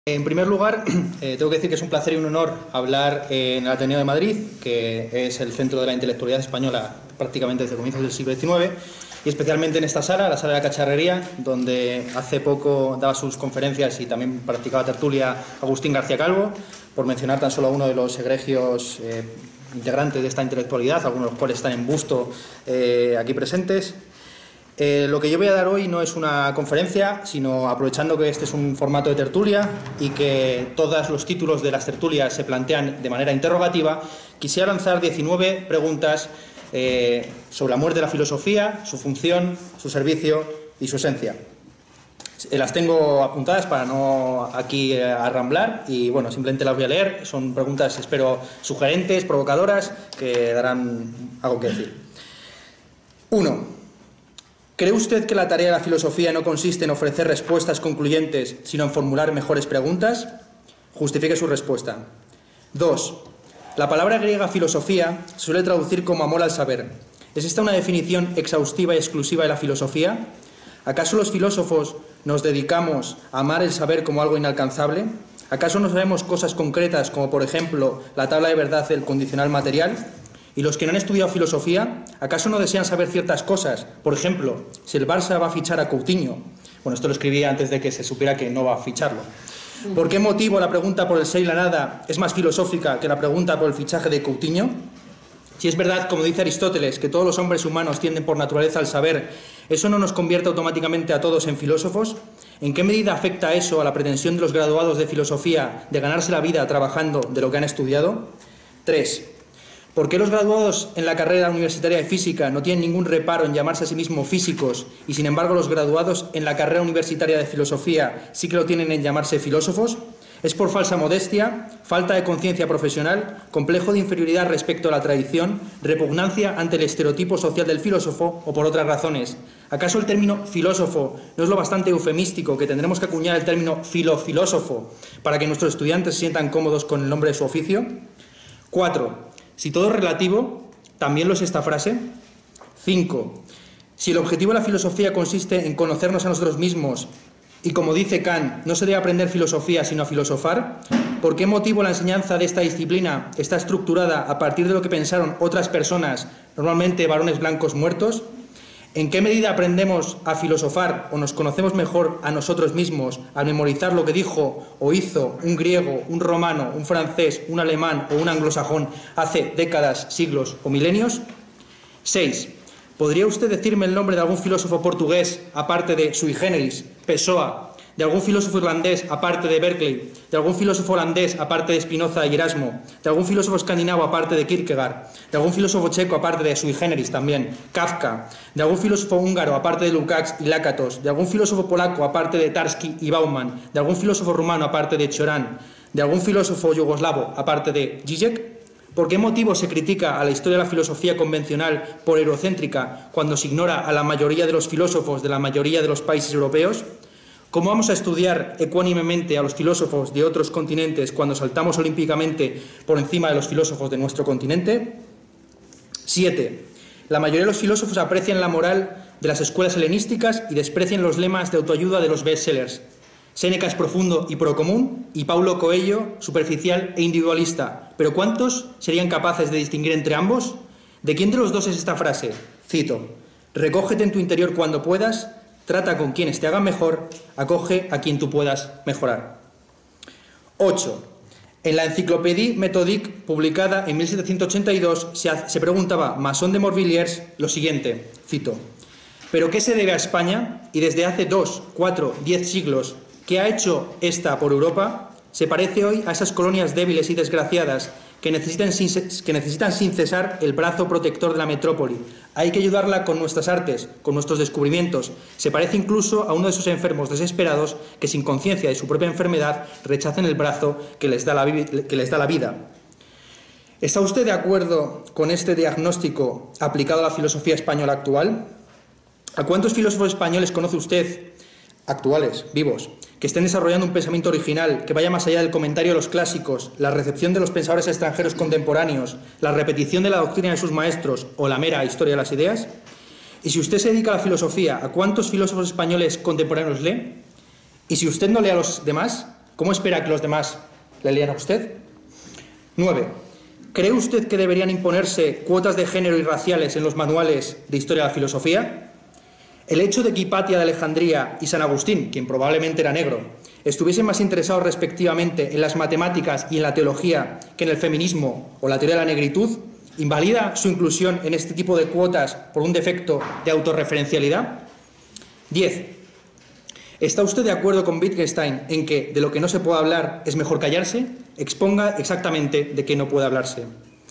En primer lugar, tengo que decir que es un placer y un honor hablar en el Ateneo de Madrid, que es el centro de la intelectualidad española prácticamente desde comienzos del siglo XIX, y especialmente en esta sala, la Sala de la Cacharrería, donde hace poco daba sus conferencias y también practicaba tertulia Agustín García Calvo, por mencionar tan solo a uno de los egregios integrantes de esta intelectualidad, algunos de los cuales están en busto aquí presentes. Lo que yo voy a dar hoy no es una conferencia, sino aprovechando que este es un formato de tertulia y que todos los títulos de las tertulias se plantean de manera interrogativa, quisiera lanzar 19 preguntas sobre la muerte de la filosofía, su función, su servicio y su esencia. Las tengo apuntadas para no aquí arramblar y bueno, simplemente las voy a leer. Son preguntas, espero, sugerentes, provocadoras, que darán algo que decir. 1. ¿Cree usted que la tarea de la filosofía no consiste en ofrecer respuestas concluyentes, sino en formular mejores preguntas? Justifique su respuesta. 2. La palabra griega filosofía se suele traducir como amor al saber. ¿Es esta una definición exhaustiva y exclusiva de la filosofía? ¿Acaso los filósofos nos dedicamos a amar el saber como algo inalcanzable? ¿Acaso no sabemos cosas concretas como, por ejemplo, la tabla de verdad del condicional material? ¿Y los que no han estudiado filosofía, acaso no desean saber ciertas cosas? Por ejemplo, si el Barça va a fichar a Coutinho. Bueno, esto lo escribí antes de que se supiera que no va a ficharlo. ¿Por qué motivo la pregunta por el ser y la nada es más filosófica que la pregunta por el fichaje de Coutinho? Si es verdad, como dice Aristóteles, que todos los hombres humanos tienden por naturaleza al saber, ¿eso no nos convierte automáticamente a todos en filósofos? ¿En qué medida afecta eso a la pretensión de los graduados de filosofía de ganarse la vida trabajando de lo que han estudiado? 3. ¿Por qué los graduados en la carrera universitaria de física no tienen ningún reparo en llamarse a sí mismos físicos y, sin embargo, los graduados en la carrera universitaria de filosofía sí que lo tienen en llamarse filósofos? ¿Es por falsa modestia, falta de conciencia profesional, complejo de inferioridad respecto a la tradición, repugnancia ante el estereotipo social del filósofo o por otras razones? ¿Acaso el término filósofo no es lo bastante eufemístico que tendremos que acuñar el término filósofo para que nuestros estudiantes se sientan cómodos con el nombre de su oficio? 4. Si todo es relativo, ¿también lo es esta frase? 5. Si el objetivo de la filosofía consiste en conocernos a nosotros mismos y, como dice Kant, no se debe aprender filosofía sino a filosofar, ¿por qué motivo la enseñanza de esta disciplina está estructurada a partir de lo que pensaron otras personas, normalmente varones blancos muertos? ¿En qué medida aprendemos a filosofar o nos conocemos mejor a nosotros mismos al memorizar lo que dijo o hizo un griego, un romano, un francés, un alemán o un anglosajón hace décadas, siglos o milenios? 6. ¿Podría usted decirme el nombre de algún filósofo portugués, aparte de sui generis, Pessoa, de algún filósofo irlandés, aparte de Berkeley, de algún filósofo holandés, aparte de Spinoza y Erasmo, de algún filósofo escandinavo, aparte de Kierkegaard, de algún filósofo checo, aparte de sui generis también, Kafka, de algún filósofo húngaro, aparte de Lukács y Lakatos, de algún filósofo polaco, aparte de Tarski y Bauman, de algún filósofo rumano, aparte de Cioran, de algún filósofo yugoslavo, aparte de Zizek? ¿Por qué motivo se critica a la historia de la filosofía convencional por eurocéntrica cuando se ignora a la mayoría de los filósofos de la mayoría de los países europeos? ¿Cómo vamos a estudiar ecuánimemente a los filósofos de otros continentes cuando saltamos olímpicamente por encima de los filósofos de nuestro continente? 7. La mayoría de los filósofos aprecian la moral de las escuelas helenísticas y desprecian los lemas de autoayuda de los bestsellers. Séneca es profundo y procomún y Paulo Coelho superficial e individualista. ¿Pero cuántos serían capaces de distinguir entre ambos? ¿De quién de los dos es esta frase? Cito: recógete en tu interior cuando puedas, trata con quienes te hagan mejor, acoge a quien tú puedas mejorar. 8. En la Encyclopédie Méthodique, publicada en 1782, se preguntaba Masson de Morvilliers lo siguiente, cito: ¿pero qué se debe a España? Y desde hace 2, 4, 10 siglos, ¿qué ha hecho esta por Europa? Se parece hoy a esas colonias débiles y desgraciadas que necesitan sin cesar el brazo protector de la metrópoli. Hay que ayudarla con nuestras artes, con nuestros descubrimientos. Se parece incluso a uno de esos enfermos desesperados que, sin conciencia de su propia enfermedad, rechazan el brazo que les da la vida. ¿Está usted de acuerdo con este diagnóstico aplicado a la filosofía española actual? ¿A cuántos filósofos españoles conoce usted, actuales, vivos, que estén desarrollando un pensamiento original que vaya más allá del comentario de los clásicos, la recepción de los pensadores extranjeros contemporáneos, la repetición de la doctrina de sus maestros o la mera historia de las ideas? Y si usted se dedica a la filosofía, ¿a cuántos filósofos españoles contemporáneos lee? Y si usted no lee a los demás, ¿cómo espera que los demás le lean a usted? 9. ¿Cree usted que deberían imponerse cuotas de género y raciales en los manuales de historia de la filosofía? El hecho de que Hipatia de Alejandría y San Agustín, quien probablemente era negro, estuviesen más interesados respectivamente en las matemáticas y en la teología que en el feminismo o la teoría de la negritud, ¿invalida su inclusión en este tipo de cuotas por un defecto de autorreferencialidad? 10. ¿Está usted de acuerdo con Wittgenstein en que de lo que no se puede hablar es mejor callarse? Exponga exactamente de qué no puede hablarse.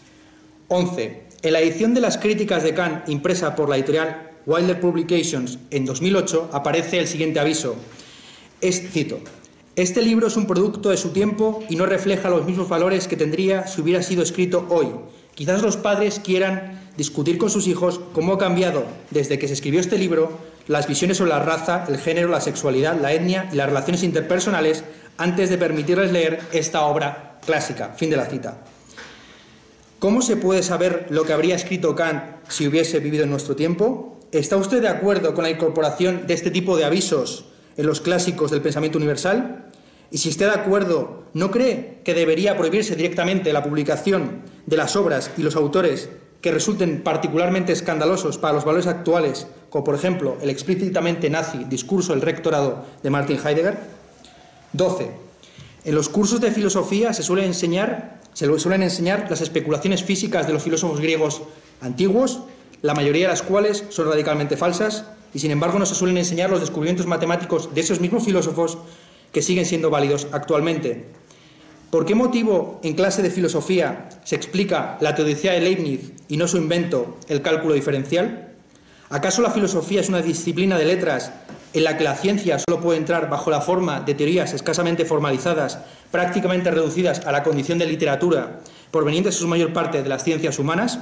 11. En la edición de las críticas de Kant impresa por la editorial Wilder Publications en 2008 aparece el siguiente aviso. Cito: este libro es un producto de su tiempo y no refleja los mismos valores que tendría si hubiera sido escrito hoy. Quizás los padres quieran discutir con sus hijos cómo ha cambiado desde que se escribió este libro las visiones sobre la raza, el género, la sexualidad, la etnia y las relaciones interpersonales antes de permitirles leer esta obra clásica. Fin de la cita. ¿Cómo se puede saber lo que habría escrito Kant si hubiese vivido en nuestro tiempo? ¿Está usted de acuerdo con la incorporación de este tipo de avisos en los clásicos del pensamiento universal? Y si está de acuerdo, ¿no cree que debería prohibirse directamente la publicación de las obras y los autores que resulten particularmente escandalosos para los valores actuales, como por ejemplo el explícitamente nazi discurso del rectorado de Martin Heidegger? 12. En los cursos de filosofía se suelen enseñar las especulaciones físicas de los filósofos griegos antiguos, la mayoría de las cuales son radicalmente falsas, y sin embargo no se suelen enseñar los descubrimientos matemáticos de esos mismos filósofos que siguen siendo válidos actualmente. ¿Por qué motivo en clase de filosofía se explica la teodicea de Leibniz y no su invento, el cálculo diferencial? ¿Acaso la filosofía es una disciplina de letras en la que la ciencia solo puede entrar bajo la forma de teorías escasamente formalizadas, prácticamente reducidas a la condición de literatura, provenientes en su mayor parte de las ciencias humanas?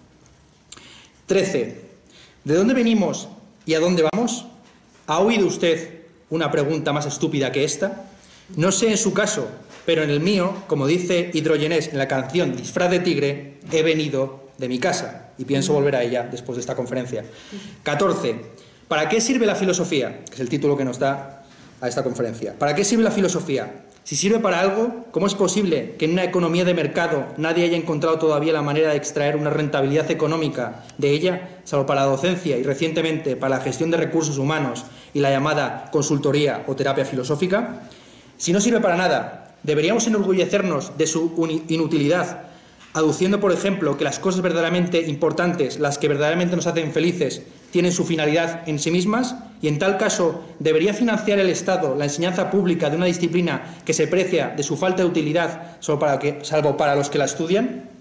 13. ¿De dónde venimos y a dónde vamos? ¿Ha oído usted una pregunta más estúpida que esta? No sé en su caso, pero en el mío, como dice Hidrogenés en la canción Disfraz de tigre, he venido de mi casa y pienso volver a ella después de esta conferencia. 14. ¿Para qué sirve la filosofía? Que es el título que nos da a esta conferencia. ¿Para qué sirve la filosofía? Si sirve para algo, ¿cómo es posible que en una economía de mercado nadie haya encontrado todavía la manera de extraer una rentabilidad económica de ella, salvo para la docencia y recientemente para la gestión de recursos humanos y la llamada consultoría o terapia filosófica? Si no sirve para nada, ¿deberíamos enorgullecernos de su inutilidad, aduciendo, por ejemplo, que las cosas verdaderamente importantes, las que verdaderamente nos hacen felices, tienen su finalidad en sí mismas? Y en tal caso, ¿debería financiar el Estado la enseñanza pública de una disciplina que se precia de su falta de utilidad salvo para los que la estudian?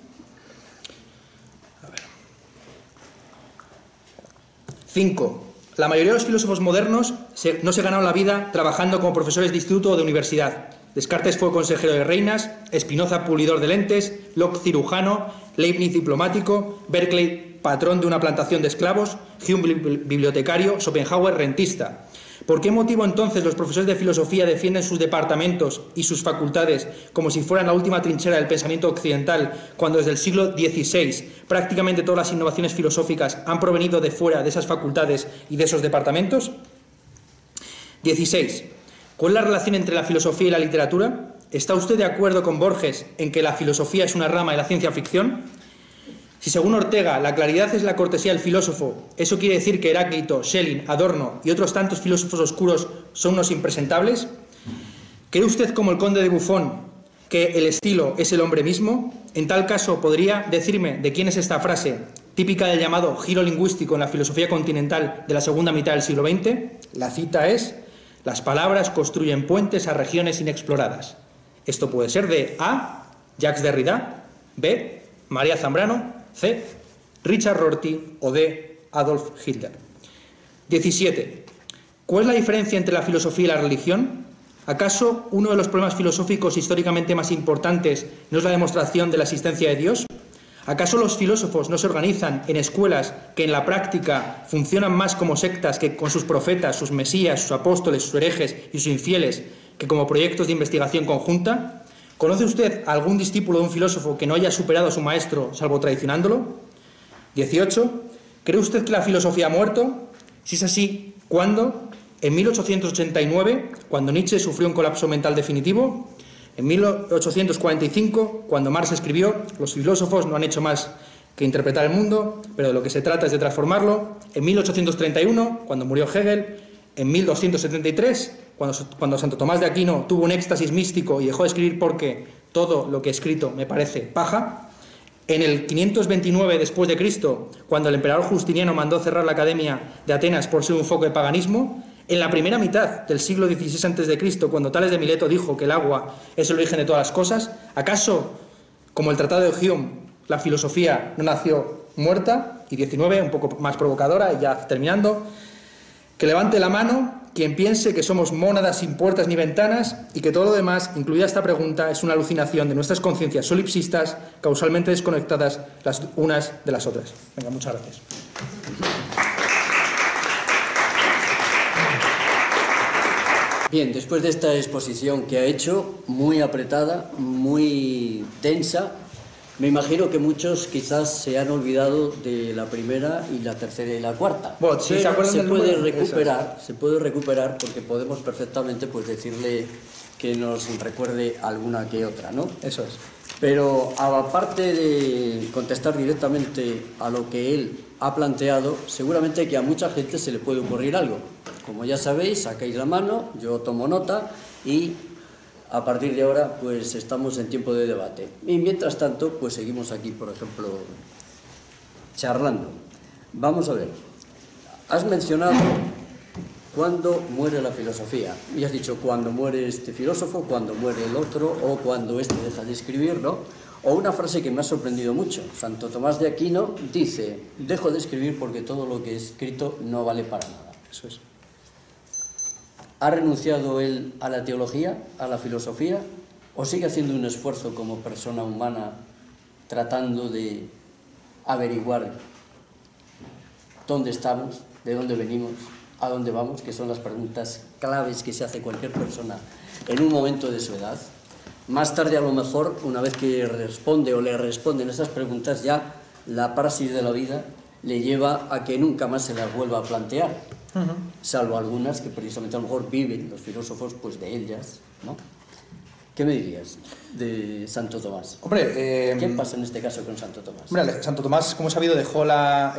5. La mayoría de los filósofos modernos no se ganaron la vida trabajando como profesores de instituto o de universidad. Descartes fue consejero de reinas, Spinoza pulidor de lentes, Locke cirujano, Leibniz diplomático, Berkeley patrón de una plantación de esclavos, Hume bibliotecario, Schopenhauer rentista. ¿Por qué motivo entonces los profesores de filosofía defienden sus departamentos y sus facultades como si fueran la última trinchera del pensamiento occidental, cuando desde el siglo XVI prácticamente todas las innovaciones filosóficas han provenido de fuera de esas facultades y de esos departamentos? 16. ¿Cuál es la relación entre la filosofía y la literatura? ¿Está usted de acuerdo con Borges en que la filosofía es una rama de la ciencia ficción? Si según Ortega la claridad es la cortesía del filósofo, ¿eso quiere decir que Heráclito, Schelling, Adorno y otros tantos filósofos oscuros son unos impresentables? ¿Cree usted, como el conde de Buffon, que el estilo es el hombre mismo? En tal caso, ¿podría decirme de quién es esta frase, típica del llamado giro lingüístico en la filosofía continental de la segunda mitad del siglo XX? La cita es: las palabras construyen puentes a regiones inexploradas. Esto puede ser de A. Jacques Derrida, B. María Zambrano, C. Richard Rorty o D. Adolf Hitler. 17. ¿Cuál es la diferencia entre la filosofía y la religión? ¿Acaso uno de los problemas filosóficos históricamente más importantes no es la demostración de la existencia de Dios? ¿Acaso los filósofos no se organizan en escuelas que en la práctica funcionan más como sectas que con sus profetas, sus mesías, sus apóstoles, sus herejes y sus infieles, que como proyectos de investigación conjunta? ¿Conoce usted a algún discípulo de un filósofo que no haya superado a su maestro, salvo traicionándolo? 18. ¿Cree usted que la filosofía ha muerto? Si es así, ¿cuándo? en 1889, cuando Nietzsche sufrió un colapso mental definitivo, en 1845, cuando Marx escribió «Los filósofos no han hecho más que interpretar el mundo, pero de lo que se trata es de transformarlo», en 1831, cuando murió Hegel, en 1273, cuando Santo Tomás de Aquino tuvo un éxtasis místico y dejó de escribir porque todo lo que he escrito me parece paja, en el 529 después de Cristo, cuando el emperador Justiniano mandó cerrar la Academia de Atenas por ser un foco de paganismo, en la primera mitad del siglo XVI a.C., cuando Tales de Mileto dijo que el agua es el origen de todas las cosas, ¿acaso, como el Tratado de Hume, la filosofía no nació muerta? Y 19, un poco más provocadora, y ya terminando, que levante la mano quien piense que somos mónadas sin puertas ni ventanas y que todo lo demás, incluida esta pregunta, es una alucinación de nuestras conciencias solipsistas, causalmente desconectadas las unas de las otras. Venga, muchas gracias. Bien, después de esta exposición que ha hecho, muy apretada, muy densa, me imagino que muchos quizás se han olvidado de la primera y la tercera y la cuarta. Bueno, si se acuerdan del número, se puede recuperar porque podemos perfectamente pues decirle que nos recuerde alguna que otra, ¿no? Eso es. Pero aparte de contestar directamente a lo que él ha planteado, seguramente que a mucha gente se le puede ocurrir algo. Como ya sabéis, sacáis la mano, yo tomo nota y a partir de ahora pues estamos en tiempo de debate. Y mientras tanto pues seguimos aquí, por ejemplo, charlando. Vamos a ver, has mencionado cuándo muere la filosofía. Y has dicho cuándo muere este filósofo, cuándo muere el otro, o cuando este deja de escribir, ¿no? O una frase que me ha sorprendido mucho. Santo Tomás de Aquino dice, dejo de escribir porque todo lo que he escrito no vale para nada. Eso es. ¿Ha renunciado él a la teología, a la filosofía, o sigue haciendo un esfuerzo como persona humana tratando de averiguar dónde estamos, de dónde venimos, a dónde vamos, que son las preguntas claves que se hace cualquier persona en un momento de su edad? Más tarde, a lo mejor, una vez que responde o le responden esas preguntas, ya la praxis de la vida le lleva a que nunca más se las vuelva a plantear, salvo algunas que precisamente a lo mejor viven los filósofos pues de ellas, ¿no? ¿Qué me dirías de Santo Tomás? Hombre, ¿qué pasa en este caso con Santo Tomás? Hombre, Santo Tomás, como he sabido, dejó la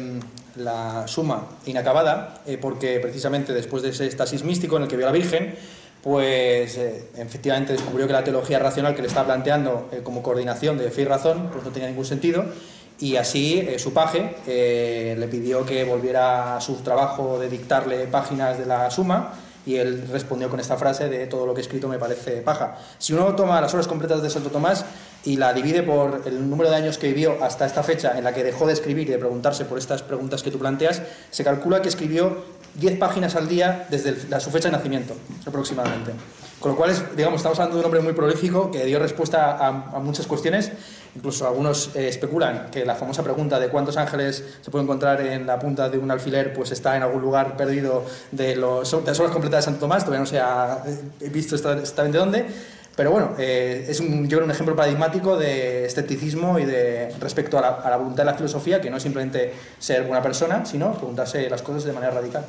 Suma inacabada porque precisamente después de ese éxtasis místico en el que vio a la Virgen, pues efectivamente descubrió que la teología racional que le estaba planteando como coordinación de fe y razón pues no tenía ningún sentido, y así su paje le pidió que volviera a su trabajo de dictarle páginas de la Suma, y él respondió con esta frase de todo lo que he escrito me parece paja. Si uno toma las obras completas de Santo Tomás y la divide por el número de años que vivió hasta esta fecha en la que dejó de escribir y de preguntarse por estas preguntas que tú planteas, se calcula que escribió 10 páginas al día desde su fecha de nacimiento, aproximadamente. Con lo cual, digamos, estamos hablando de un hombre muy prolífico que dio respuesta a muchas cuestiones. Incluso algunos especulan que la famosa pregunta de cuántos ángeles se puede encontrar en la punta de un alfiler pues está en algún lugar perdido de las obras completas de Santo Tomás. Todavía no se ha visto exactamente dónde, pero bueno, es yo creo un ejemplo paradigmático de escepticismo y de respecto a la voluntad de la filosofía, que no es simplemente ser buena persona, sino preguntarse las cosas de manera radical.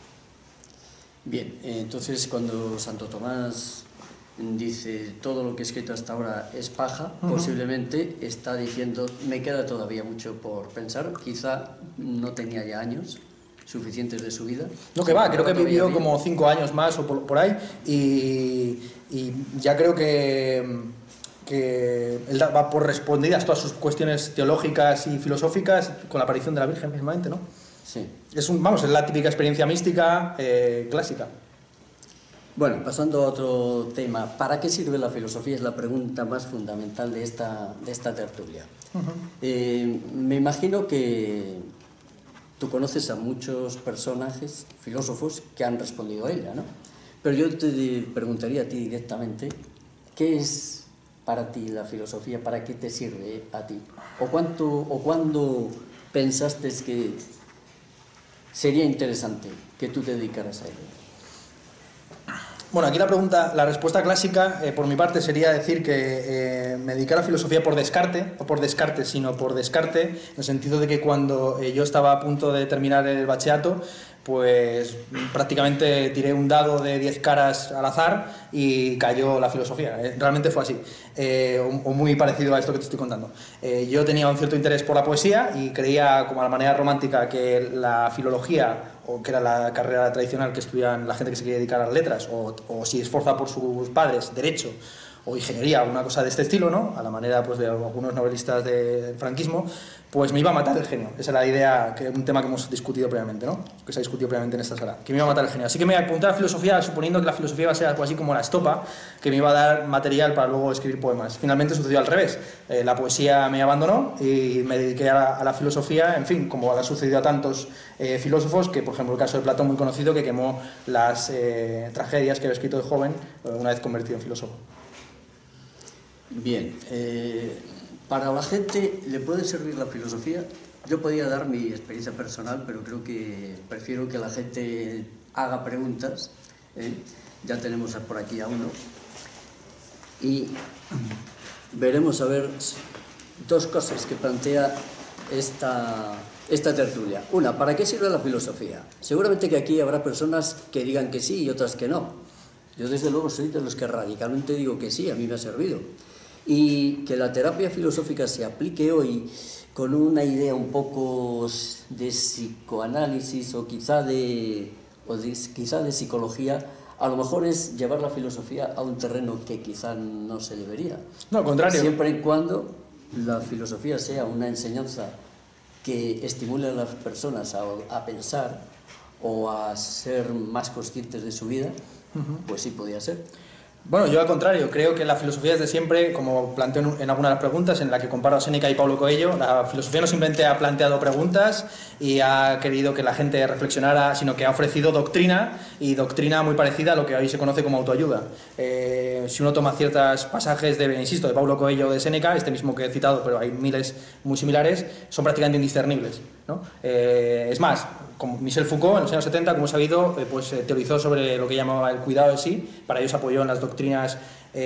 Bien, entonces cuando Santo Tomás dice todo lo que he escrito hasta ahora es paja, posiblemente está diciendo me queda todavía mucho por pensar, quizá no tenía ya años suficientes de su vida. No, que va, creo que vivió como 5 años más o por ahí, y ya creo que él va por respondidas todas sus cuestiones teológicas y filosóficas con la aparición de la Virgen mismamente, ¿no? Sí. Es la típica experiencia mística clásica. Bueno, pasando a otro tema, ¿para qué sirve la filosofía? Es la pregunta más fundamental de esta tertulia. Me imagino que tú conoces a muchos personajes, filósofos, que han respondido a ella, ¿no? Pero yo te preguntaría a ti directamente, ¿qué es para ti la filosofía? ¿Para qué te sirve a ti? ¿O cuándo pensaste que sería interesante que tú te dedicaras a ello? Bueno, aquí la respuesta clásica por mi parte sería decir que me dediqué a la filosofía por descarte, no por descarte, sino por descarte, en el sentido de que cuando yo estaba a punto de terminar el bachillerato, pues prácticamente tiré un dado de 10 caras al azar y cayó la filosofía. Realmente fue así, o muy parecido a esto que te estoy contando. Yo tenía un cierto interés por la poesía y creía, como a la manera romántica, que la filología, o que era la carrera tradicional que estudian la gente que se quería dedicar a las letras, o si esforza por sus padres, derecho o ingeniería, una cosa de este estilo, ¿no? A la manera, pues, de algunos novelistas del franquismo, pues me iba a matar el genio. Esa es la idea, que un tema que hemos discutido previamente, ¿no? Que se ha discutido previamente en esta sala, que me iba a matar el genio. Así que me apunté a la filosofía suponiendo que la filosofía iba a ser algo así como la estopa, que me iba a dar material para luego escribir poemas. Finalmente sucedió al revés. La poesía me abandonó y me dediqué a la filosofía, en fin, como ha sucedido a tantos filósofos, que por ejemplo el caso de Platón, muy conocido, que quemó las tragedias que había escrito de joven una vez convertido en filósofo. Bien, para la gente le puede servir la filosofía. Yo podía dar mi experiencia personal, pero creo que prefiero que la gente haga preguntas. Ya tenemos por aquí a uno. Y veremos a ver dos cosas que plantea esta tertulia. Una, ¿para qué sirve la filosofía? Seguramente que aquí habrá personas que digan que sí y otras que no. Yo desde luego soy de los que radicalmente digo que sí, a mí me ha servido. Y que la terapia filosófica se aplique hoy con una idea un poco de psicoanálisis o quizá de psicología, a lo mejor es llevar la filosofía a un terreno que quizá no se debería. No, al contrario. Siempre y cuando la filosofía sea una enseñanza que estimule a las personas a pensar o a ser más conscientes de su vida, pues sí podía ser. Bueno, yo al contrario, creo que la filosofía desde siempre, como planteo en algunas de las preguntas, en la que comparo a Séneca y Paulo Coelho, la filosofía no simplemente ha planteado preguntas y ha querido que la gente reflexionara, sino que ha ofrecido doctrina, y doctrina muy parecida a lo que hoy se conoce como autoayuda. Si uno toma ciertos pasajes de Paulo Coelho o de Séneca, este mismo que he citado, pero hay miles muy similares, son prácticamente indiscernibles, ¿no? Es más, como Michel Foucault en los años 70, como he sabido, teorizó sobre lo que llamaba el cuidado de sí. Para ello se apoyó en las doctrinas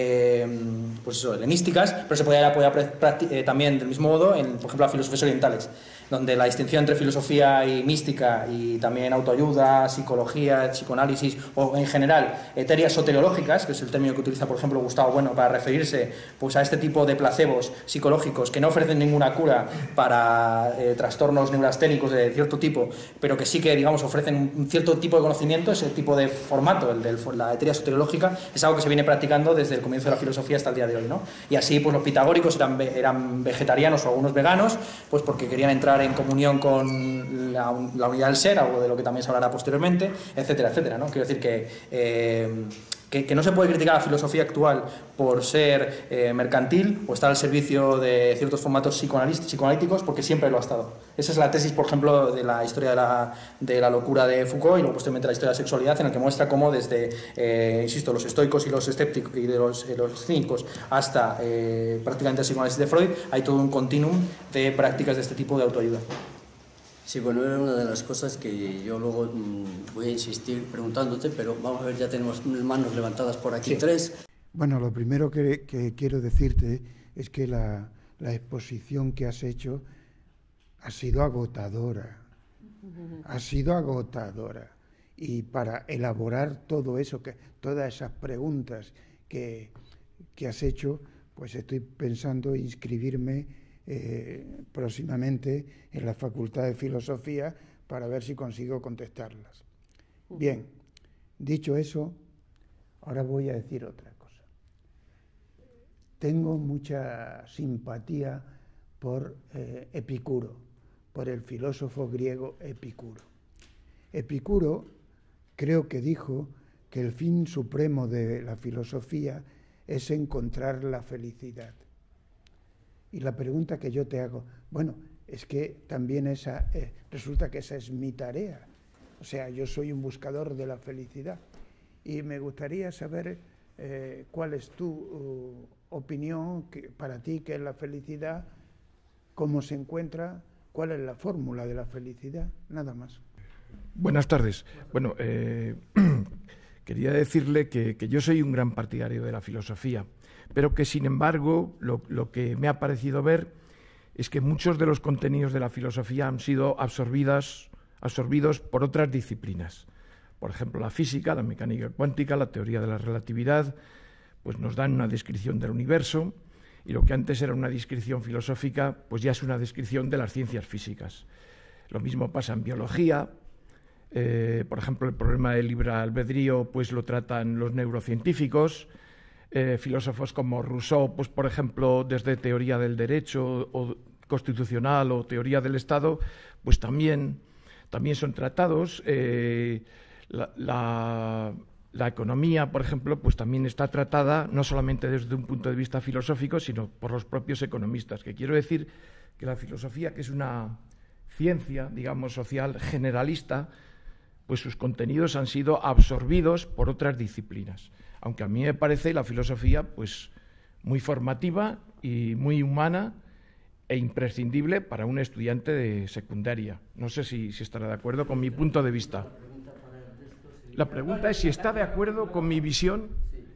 helenísticas, pero se podía apoyar también del mismo modo en, por ejemplo, las filosofías orientales, donde la distinción entre filosofía y mística y también autoayuda, psicología, psicoanálisis o en general teorías soteriológicas, que es el término que utiliza por ejemplo Gustavo Bueno para referirse pues a este tipo de placebos psicológicos que no ofrecen ninguna cura para trastornos neurasténicos de cierto tipo, pero que sí que digamos ofrecen un cierto tipo de conocimiento. Ese tipo de formato, el de la teoría soteriológica, es algo que se viene practicando desde el comienzo de la filosofía hasta el día de hoy, ¿no? Y así pues los pitagóricos eran vegetarianos o algunos veganos, pues porque querían entrar en comunión con la unidad del ser, algo de lo que también se hablará posteriormente, etcétera, etcétera, ¿no? Quiero decir que no se puede criticar a la filosofía actual por ser mercantil o estar al servicio de ciertos formatos psicoanalíticos, porque siempre lo ha estado. Esa es la tesis, por ejemplo, de la historia de la locura de Foucault, y luego posteriormente la historia de la sexualidad, en el que muestra cómo desde, los estoicos y los escépticos y de los cínicos hasta prácticamente el psicoanálisis de Freud, hay todo un continuum de prácticas de este tipo de autoayuda. Sí, bueno, era una de las cosas que yo luego voy a insistir preguntándote, pero vamos a ver, ya tenemos manos levantadas por aquí, sí. 3. Bueno, lo primero que quiero decirte es que la exposición que has hecho ha sido agotadora. Ha sido agotadora. Y para elaborar todo eso, todas esas preguntas que has hecho, pues estoy pensando inscribirme próximamente en la Facultad de Filosofía para ver si consigo contestarlas. Bien, dicho eso, ahora voy a decir otra cosa. Tengo mucha simpatía por Epicuro, por el filósofo griego Epicuro. Epicuro creo que dijo que el fin supremo de la filosofía es encontrar la felicidad. Y la pregunta que yo te hago, bueno, es que también resulta que esa es mi tarea. O sea, yo soy un buscador de la felicidad. Y me gustaría saber cuál es tu opinión para ti, qué es la felicidad, cómo se encuentra, cuál es la fórmula de la felicidad, nada más. Buenas tardes. Bueno, quería decirle que yo soy un gran partidario de la filosofía, pero que sin embargo lo que me ha parecido ver es que muchos de los contenidos de la filosofía han sido absorbidos absorbidos por otras disciplinas. Por ejemplo, la física, la mecánica cuántica, la teoría de la relatividad, pues nos dan una descripción del universo, y lo que antes era una descripción filosófica, pues ya es una descripción de las ciencias físicas. Lo mismo pasa en biología. Por ejemplo, el problema del libre albedrío pues lo tratan los neurocientíficos. Filósofos como Rousseau, pues por ejemplo, desde teoría del derecho o constitucional o teoría del Estado, pues también son tratados. La economía, por ejemplo, pues también está tratada no solamente desde un punto de vista filosófico, sino por los propios economistas, que quiero decir que la filosofía, que es una ciencia, digamos, social generalista, pues sus contenidos han sido absorbidos por otras disciplinas. Aunque a mí me parece la filosofía pues muy formativa y muy humana e imprescindible para un estudiante de secundaria. No sé si estará de acuerdo con mi punto de vista. La pregunta es si está de acuerdo con mi visión,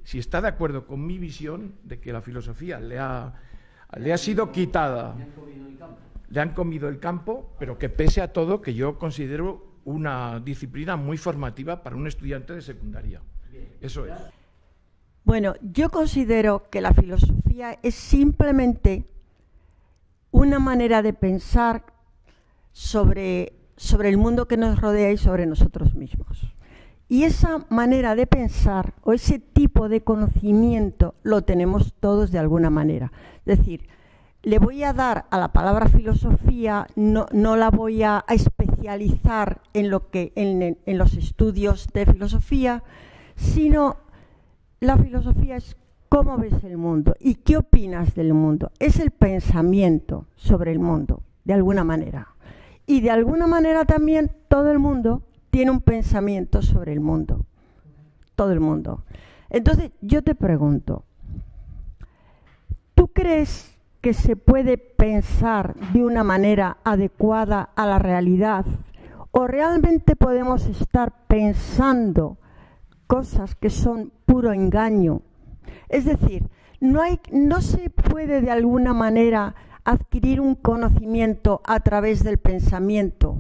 de que la filosofía le ha sido quitada, le han comido el campo, pero que pese a todo, que yo considero una disciplina muy formativa para un estudiante de secundaria. Eso es. Bueno, yo considero que la filosofía es simplemente una manera de pensar sobre el mundo que nos rodea y sobre nosotros mismos. Y esa manera de pensar o ese tipo de conocimiento lo tenemos todos de alguna manera. Es decir, le voy a dar a la palabra filosofía, no la voy a especializar en los estudios de filosofía, sino la filosofía es cómo ves el mundo y qué opinas del mundo. Es el pensamiento sobre el mundo, de alguna manera. Y de alguna manera también todo el mundo tiene un pensamiento sobre el mundo. Todo el mundo. Entonces, yo te pregunto, ¿tú crees que se puede pensar de una manera adecuada a la realidad? ¿O realmente podemos estar pensando cosas que son puro engaño? Es decir, no se puede de alguna manera adquirir un conocimiento a través del pensamiento.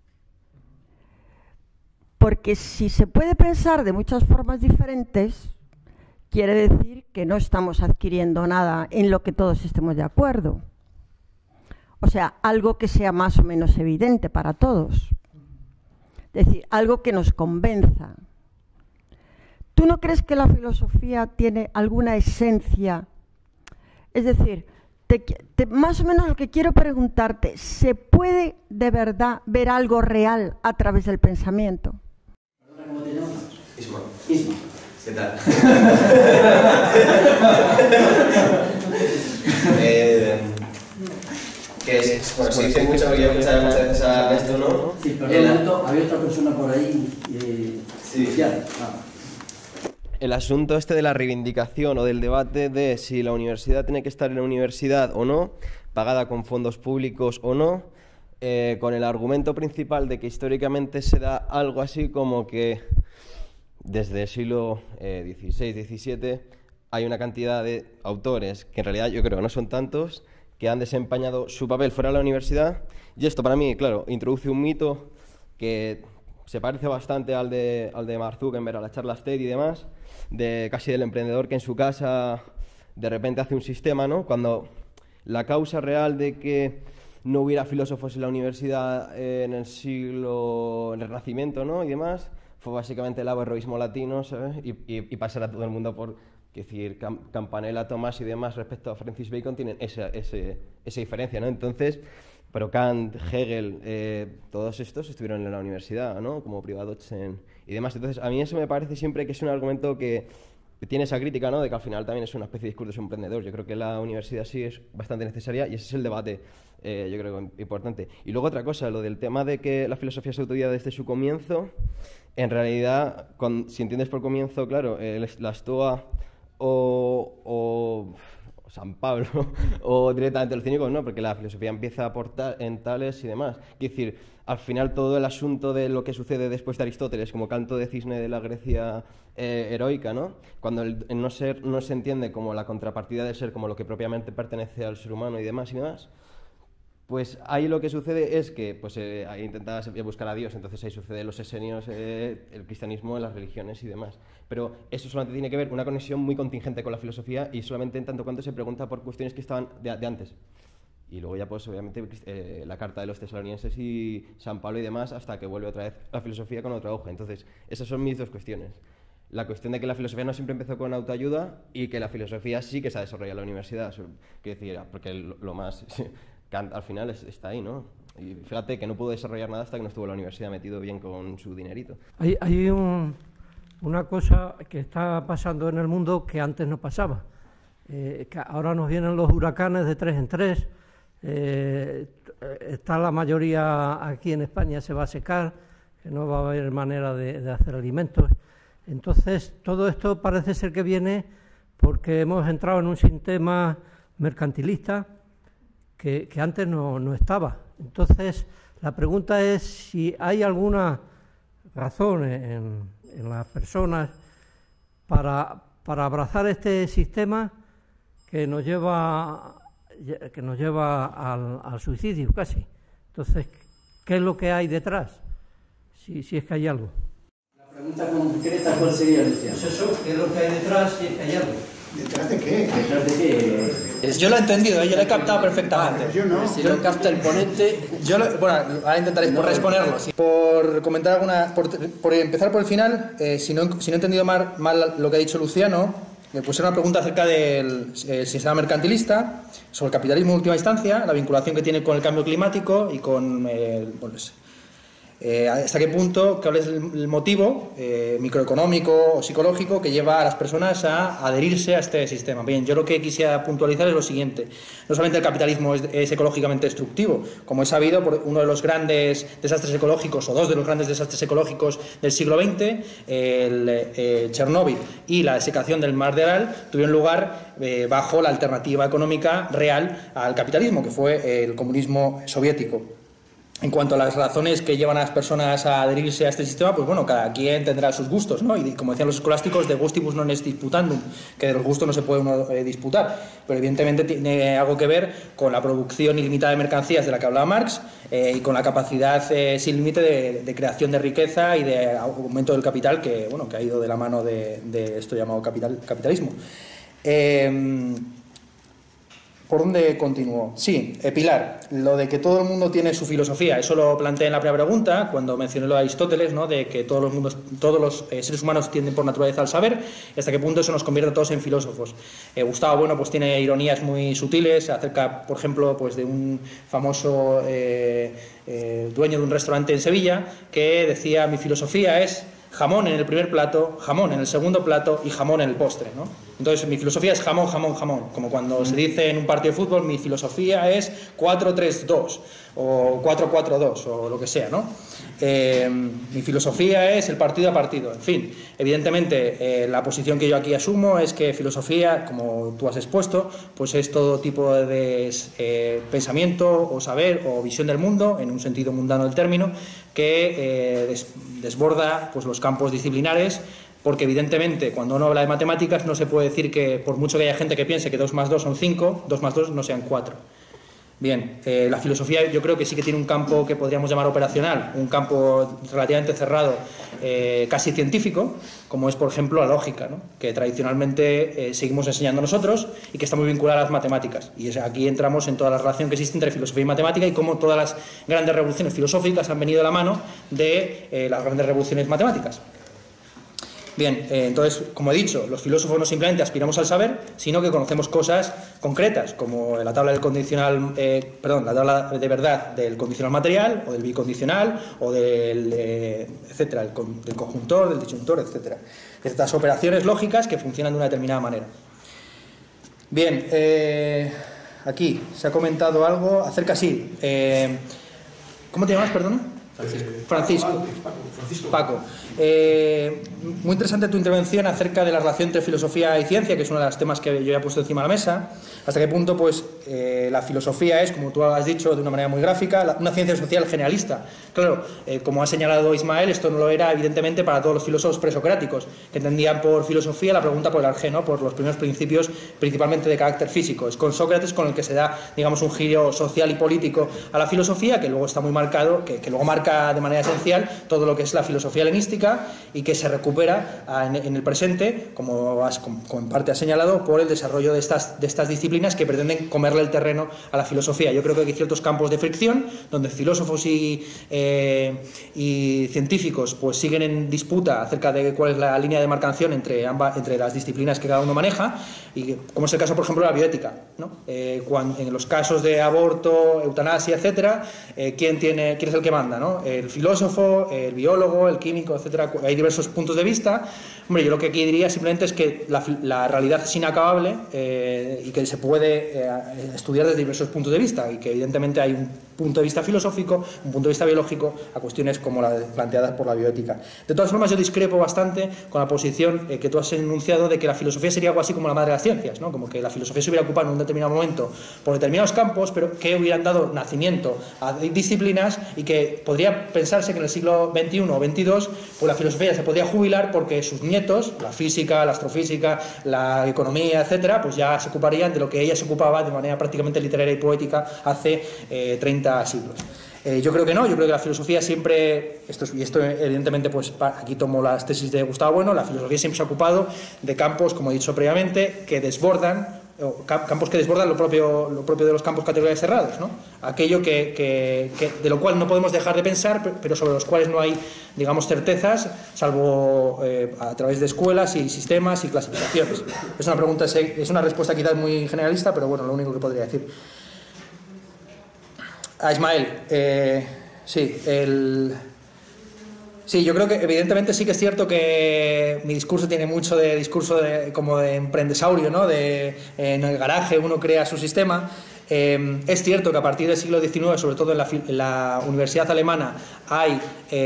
Porque si se puede pensar de muchas formas diferentes, quiere decir que no estamos adquiriendo nada en lo que todos estemos de acuerdo. O sea, algo que sea más o menos evidente para todos. Es decir, algo que nos convenza. ¿Tú no crees que la filosofía tiene alguna esencia? Es decir, más o menos lo que quiero preguntarte, ¿se puede de verdad ver algo real a través del pensamiento? ¿Cómo te llamas? Isma. Isma. ¿Qué tal? Bueno, se dice mucho porque yo escuchaba muchas veces a esto, ¿no? Sí, perdón, un momento, había otra persona por ahí. Sí. El asunto este de la reivindicación o del debate de si la universidad tiene que estar en la universidad o no, pagada con fondos públicos o no, con el argumento principal de que históricamente se da algo así como que desde el siglo XVI-XVII hay una cantidad de autores, que en realidad yo creo que no son tantos, que han desempeñado su papel fuera de la universidad, y esto para mí, claro, introduce un mito que se parece bastante al de Mark Zuckerberg, a la charla TED y demás, casi del emprendedor que en su casa de repente hace un sistema, ¿no? Cuando la causa real de que no hubiera filósofos en la universidad en el Renacimiento, ¿no? Y demás, fue básicamente el averroísmo latino, ¿sabes? Y pasar a todo el mundo por... Es decir, Campanella, Tomás y demás respecto a Francis Bacon tienen esa diferencia, ¿no? Entonces, pero Kant, Hegel, todos estos estuvieron en la universidad, ¿no? Como Privatdozen y demás. Entonces, a mí eso me parece siempre que es un argumento que tiene esa crítica, ¿no? De que al final también es una especie de discurso emprendedor. Yo creo que la universidad sí es bastante necesaria y ese es el debate, yo creo, importante. Y luego otra cosa, lo del tema de que la filosofía se autodidacta desde su comienzo, en realidad, si entiendes por comienzo, claro, la Stoa o San Pablo o directamente los cínicos, no, porque la filosofía empieza a aportar en Tales y demás. Es decir, al final todo el asunto de lo que sucede después de Aristóteles, como canto de cisne de la Grecia heroica, ¿no? Cuando el no ser no se entiende como la contrapartida del ser, como lo que propiamente pertenece al ser humano y demás, Pues ahí lo que sucede es que pues, ahí intentas buscar a Dios, entonces ahí sucede los esenios, el cristianismo, las religiones y demás. Pero eso solamente tiene que ver una conexión muy contingente con la filosofía y solamente en tanto cuanto se pregunta por cuestiones que estaban de antes. Y luego ya pues obviamente la carta de los tesalonienses y San Pablo y demás hasta que vuelve otra vez la filosofía con otro auge. Entonces esas son mis dos cuestiones. La cuestión de que la filosofía no siempre empezó con autoayuda y que la filosofía sí que se ha desarrollado en la universidad. Quiero decir, porque lo más... Kant al final está ahí, ¿no? Y fíjate que no pudo desarrollar nada hasta que no estuvo en la universidad metido bien con su dinerito. Hay una cosa que está pasando en el mundo que antes no pasaba. Que ahora nos vienen los huracanes de 3 en 3. Está la mayoría aquí en España, se va a secar, que no va a haber manera de hacer alimentos. Entonces, todo esto parece ser que viene porque hemos entrado en un sistema mercantilista que antes no estaba. Entonces, la pregunta es si hay alguna razón en las personas para abrazar este sistema que nos lleva al suicidio casi. Entonces, ¿qué es lo que hay detrás? Si es que hay algo. La pregunta concreta, ¿cuál sería, Luciano? Eso, ¿qué es lo que hay detrás si es que hay algo? ¿Detrás de qué? ¿Detrás de qué? Yo lo he entendido, yo lo he captado perfectamente. Yo no. Si lo capta el ponente... Bueno, ahora intentaré por responderlo. Por comentar alguna... Por empezar por el final, si no he entendido mal lo que ha dicho Luciano, me pusieron una pregunta acerca del sistema mercantilista, sobre el capitalismo en última instancia, la vinculación que tiene con el cambio climático y con... hasta qué punto, cuál es el motivo microeconómico o psicológico que lleva a las personas a adherirse a este sistema. Bien, yo lo que quisiera puntualizar es lo siguiente. No solamente el capitalismo es ecológicamente destructivo, como es sabido, por uno de los grandes desastres ecológicos, o dos de los grandes desastres ecológicos del siglo XX, Chernóbil y la desecación del mar de Aral, tuvieron lugar bajo la alternativa económica real al capitalismo, que fue el comunismo soviético. En cuanto a las razones que llevan a las personas a adherirse a este sistema, pues bueno, cada quien tendrá sus gustos, ¿no? Y como decían los escolásticos, de gustibus non est disputandum, que de los gustos no se puede uno disputar, pero evidentemente tiene algo que ver con la producción ilimitada de mercancías de la que hablaba Marx y con la capacidad sin límite de creación de riqueza y de aumento del capital que, bueno, que ha ido de la mano de esto llamado capitalismo. ¿Por dónde continúo? Sí, Pilar, lo de que todo el mundo tiene su filosofía, eso lo planteé en la primera pregunta, cuando mencioné lo de Aristóteles, ¿no? De que todos los seres humanos tienden por naturaleza al saber, y hasta qué punto eso nos convierte a todos en filósofos. Gustavo, bueno, pues tiene ironías muy sutiles acerca, por ejemplo, pues de un famoso dueño de un restaurante en Sevilla, que decía: mi filosofía es jamón en el primer plato, jamón en el segundo plato y jamón en el postre, ¿no? Entonces, mi filosofía es jamón, jamón, jamón. Como cuando se dice en un partido de fútbol, mi filosofía es 4-3-2 o 4-4-2 o lo que sea, ¿no? Mi filosofía es el partido a partido. En fin, evidentemente, la posición que yo aquí asumo es que filosofía, como tú has expuesto, pues es todo tipo de pensamiento o saber o visión del mundo, en un sentido mundano del término, que desborda pues, los campos disciplinares, porque evidentemente cuando uno habla de matemáticas no se puede decir que, por mucho que haya gente que piense que 2 más 2 son 5, 2 más 2 no sean 4. Bien, la filosofía yo creo que sí que tiene un campo que podríamos llamar operacional, un campo relativamente cerrado, casi científico, como es por ejemplo la lógica, ¿no? Que tradicionalmente seguimos enseñando nosotros y que está muy vinculada a las matemáticas. Y aquí entramos en toda la relación que existe entre filosofía y matemática y cómo todas las grandes revoluciones filosóficas han venido de la mano de las grandes revoluciones matemáticas. Bien, entonces, como he dicho, los filósofos no simplemente aspiramos al saber, sino que conocemos cosas concretas, como la tabla del condicional, la tabla de verdad del condicional material, o del bicondicional, o del, etcétera, del conjuntor, del disyuntor, etcétera. Estas operaciones lógicas que funcionan de una determinada manera. Bien, aquí se ha comentado algo acerca, sí. ¿Cómo te llamas, perdona? Francisco. Paco. Muy interesante tu intervención acerca de la relación entre filosofía y ciencia, que es uno de los temas que yo ya he puesto encima de la mesa. Hasta qué punto, pues, la filosofía es, como tú has dicho de una manera muy gráfica, una ciencia social generalista. Claro, como ha señalado Ismael, esto no lo era evidentemente para todos los filósofos presocráticos, que entendían por filosofía la pregunta por el arjé, ¿no? Por los primeros principios, principalmente de carácter físico. Es con Sócrates con el que se da, digamos, un giro social y político a la filosofía, que luego está muy marcado, que luego marca de manera esencial todo lo que es la filosofía helenística y que se recupera en el presente, como en parte has señalado, por el desarrollo de estas disciplinas que pretenden comerle el terreno a la filosofía. Yo creo que hay ciertos campos de fricción donde filósofos y científicos pues siguen en disputa acerca de cuál es la línea de demarcación entre las disciplinas que cada uno maneja, y como es el caso, por ejemplo, de la bioética, ¿no? En los casos de aborto, eutanasia, etcétera, ¿quién es el que manda, ¿no? El filósofo, el biólogo, el químico, etcétera. Hay diversos puntos de vista. Hombre, yo lo que aquí diría simplemente es que la realidad es inacabable y que se puede estudiar desde diversos puntos de vista, y que evidentemente hay un punto de vista filosófico, un punto de vista biológico a cuestiones como las planteadas por la bioética. De todas formas, yo discrepo bastante con la posición que tú has enunciado de que la filosofía sería algo así como la madre de las ciencias, ¿no? Como que la filosofía se hubiera ocupado en un determinado momento por determinados campos, pero que hubieran dado nacimiento a disciplinas, y que podría pensarse que en el siglo XXI o XXII pues la filosofía se podría jubilar porque sus nietos, la física, la astrofísica, la economía, etcétera, pues ya se ocuparían de lo que ella se ocupaba de manera prácticamente literaria y poética hace 30 siglos. Yo creo que no, yo creo que la filosofía siempre, y esto evidentemente pues aquí tomo las tesis de Gustavo Bueno, la filosofía siempre se ha ocupado de campos, como he dicho previamente, que desbordan, campos que desbordan lo propio de los campos categoriales cerrados, ¿no? Aquello de lo cual no podemos dejar de pensar, pero sobre los cuales no hay, digamos, certezas, salvo a través de escuelas y sistemas y clasificaciones. Es una respuesta quizás muy generalista, pero bueno, lo único que podría decir. A Ismael, sí, yo creo que evidentemente sí que es cierto que mi discurso tiene mucho de discurso como de emprendesaurio, ¿no? En el garaje uno crea su sistema. Es cierto que a partir del siglo XIX, sobre todo en la universidad alemana, hay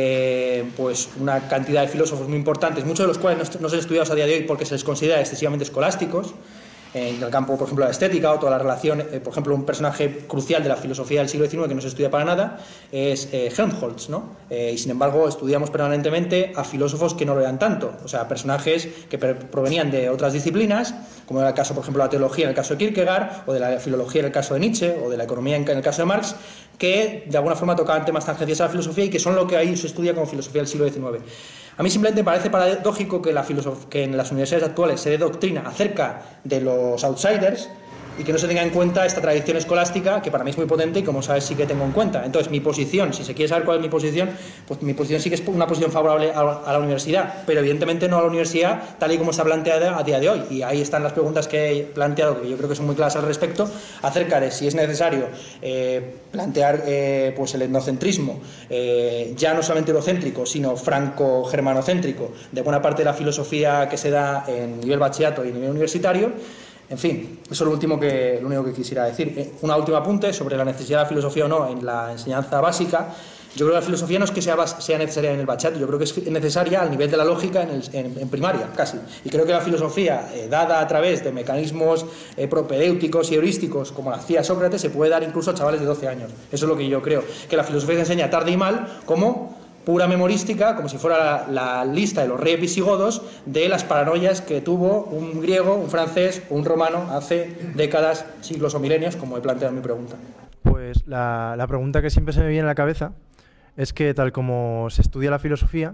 pues una cantidad de filósofos muy importantes, muchos de los cuales no son estudiados a día de hoy porque se les considera excesivamente escolásticos. En el campo, por ejemplo, de la estética o toda la relación, por ejemplo, un personaje crucial de la filosofía del siglo XIX que no se estudia para nada es Helmholtz, ¿no? Y sin embargo estudiamos permanentemente a filósofos que no lo eran tanto, o sea, personajes que provenían de otras disciplinas, como era el caso, por ejemplo, de la teología en el caso de Kierkegaard, o de la filología en el caso de Nietzsche, o de la economía en el caso de Marx, que de alguna forma tocaban temas tangenciales a la filosofía y que son lo que ahí se estudia como filosofía del siglo XIX. A mí simplemente me parece paradójico que en las universidades actuales se dé doctrina acerca de los outsiders y que no se tenga en cuenta esta tradición escolástica, que para mí es muy potente y, como sabes, sí que tengo en cuenta. Entonces, mi posición, si se quiere saber cuál es mi posición, pues mi posición sí que es una posición favorable a la universidad, pero evidentemente no a la universidad tal y como está planteada a día de hoy. Y ahí están las preguntas que he planteado, que yo creo que son muy claras al respecto, acerca de si es necesario plantear pues el etnocentrismo, ya no solamente eurocéntrico, sino franco-germanocéntrico, de buena parte de la filosofía que se da en nivel bachillerato y en nivel universitario. En fin, eso es lo único que quisiera decir. Un último apunte sobre la necesidad de la filosofía o no en la enseñanza básica. Yo creo que la filosofía no es que sea necesaria en el bachillerato, yo creo que es necesaria al nivel de la lógica en primaria, casi. Y creo que la filosofía, dada a través de mecanismos propedéuticos y heurísticos, como la hacía Sócrates, se puede dar incluso a chavales de 12 años. Eso es lo que yo creo, que la filosofía se enseña tarde y mal como pura memorística, como si fuera la lista de los reyes visigodos de las paranoias que tuvo un griego, un francés o un romano hace décadas, siglos o milenios, como he planteado en mi pregunta. Pues la pregunta que siempre se me viene a la cabeza es que, tal como se estudia la filosofía,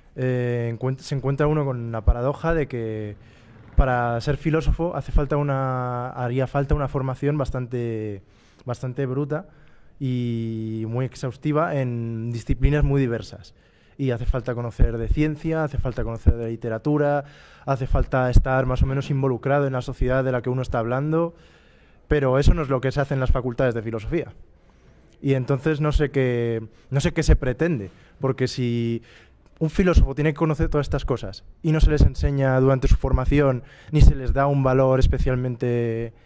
se encuentra uno con la paradoja de que para ser filósofo haría falta una formación bastante bruta y muy exhaustiva en disciplinas muy diversas. Y hace falta conocer de ciencia, hace falta conocer de literatura, hace falta estar más o menos involucrado en la sociedad de la que uno está hablando, pero eso no es lo que se hace en las facultades de filosofía. Y entonces no sé qué se pretende, porque si un filósofo tiene que conocer todas estas cosas y no se les enseña durante su formación, ni se les da un valor especialmente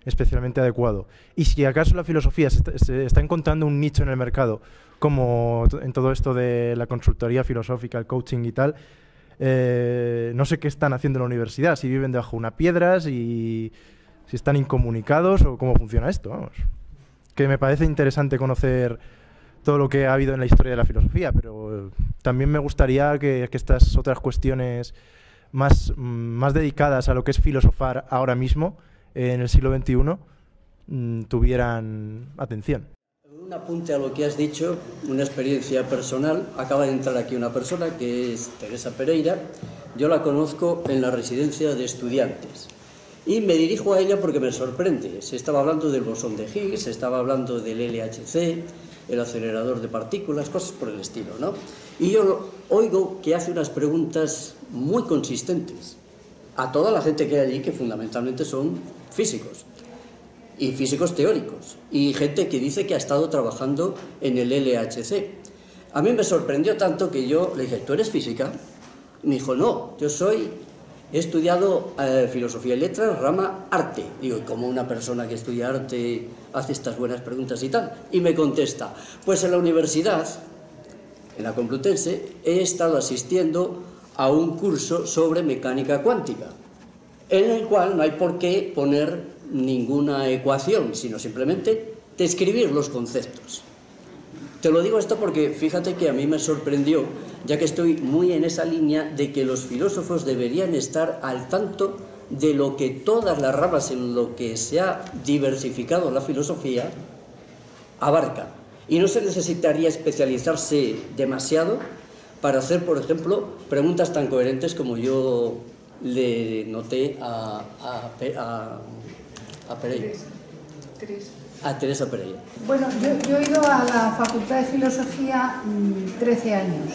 especialmente adecuado. Y si acaso la filosofía se está encontrando un nicho en el mercado, como en todo esto de la consultoría filosófica, el coaching y tal, no sé qué están haciendo en la universidad, si viven debajo de una piedra, si están incomunicados o cómo funciona esto, vamos. Que me parece interesante conocer todo lo que ha habido en la historia de la filosofía, pero también me gustaría que estas otras cuestiones más dedicadas a lo que es filosofar ahora mismo, en el siglo XXI, tuvieran atención. Un apunte a lo que has dicho, una experiencia personal. Acaba de entrar aquí una persona que es Teresa Pereira. Yo la conozco en la residencia de estudiantes y me dirijo a ella porque me sorprende. Se estaba hablando del bosón de Higgs, se estaba hablando del LHC, el acelerador de partículas, cosas por el estilo, ¿no? Y yo oigo que hace unas preguntas muy consistentes a toda la gente que hay allí, que fundamentalmente son físicos. Y físicos teóricos, y gente que dice que ha estado trabajando en el LHC. A mí me sorprendió tanto que yo le dije, ¿tú eres física? Y me dijo, no, he estudiado filosofía y letras, rama arte. Digo, ¿y cómo una persona que estudia arte hace estas buenas preguntas y tal? Y me contesta, pues en la universidad, en la Complutense, he estado asistiendo a un curso sobre mecánica cuántica, en el cual no hay por qué poner ninguna ecuación, sino simplemente describir los conceptos. Te lo digo esto porque fíjate que a mí me sorprendió, ya que estoy muy en esa línea de que los filósofos deberían estar al tanto de lo que todas las ramas en lo que se ha diversificado la filosofía abarcan. Y no se necesitaría especializarse demasiado para hacer, por ejemplo, preguntas tan coherentes como yo le noté a Pereira. A Teresa Pereira. Bueno, yo he ido a la Facultad de Filosofía 13 años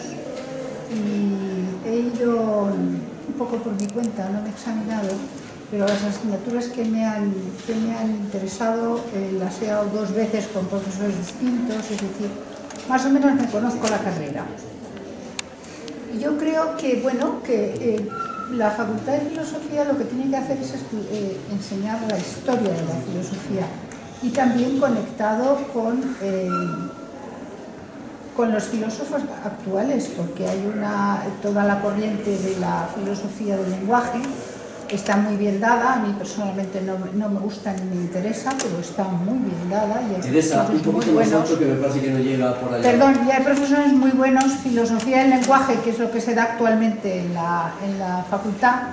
y he ido un poco por mi cuenta, no me he examinado, pero las asignaturas que me han interesado las he dado 2 veces con profesores distintos, es decir, más o menos me conozco la carrera. Y yo creo que, bueno, la Facultad de Filosofía lo que tiene que hacer es enseñar la historia de la filosofía y también conectado con los filósofos actuales, porque hay toda la corriente de la filosofía del lenguaje está muy bien dada. A mí personalmente no me gusta ni me interesa, pero está muy bien dada. Y hay Teresa, un poquito más alto, que me parece que no llega por allá. Perdón, y hay profesores muy buenos. Filosofía del lenguaje, que es lo que se da actualmente en la facultad,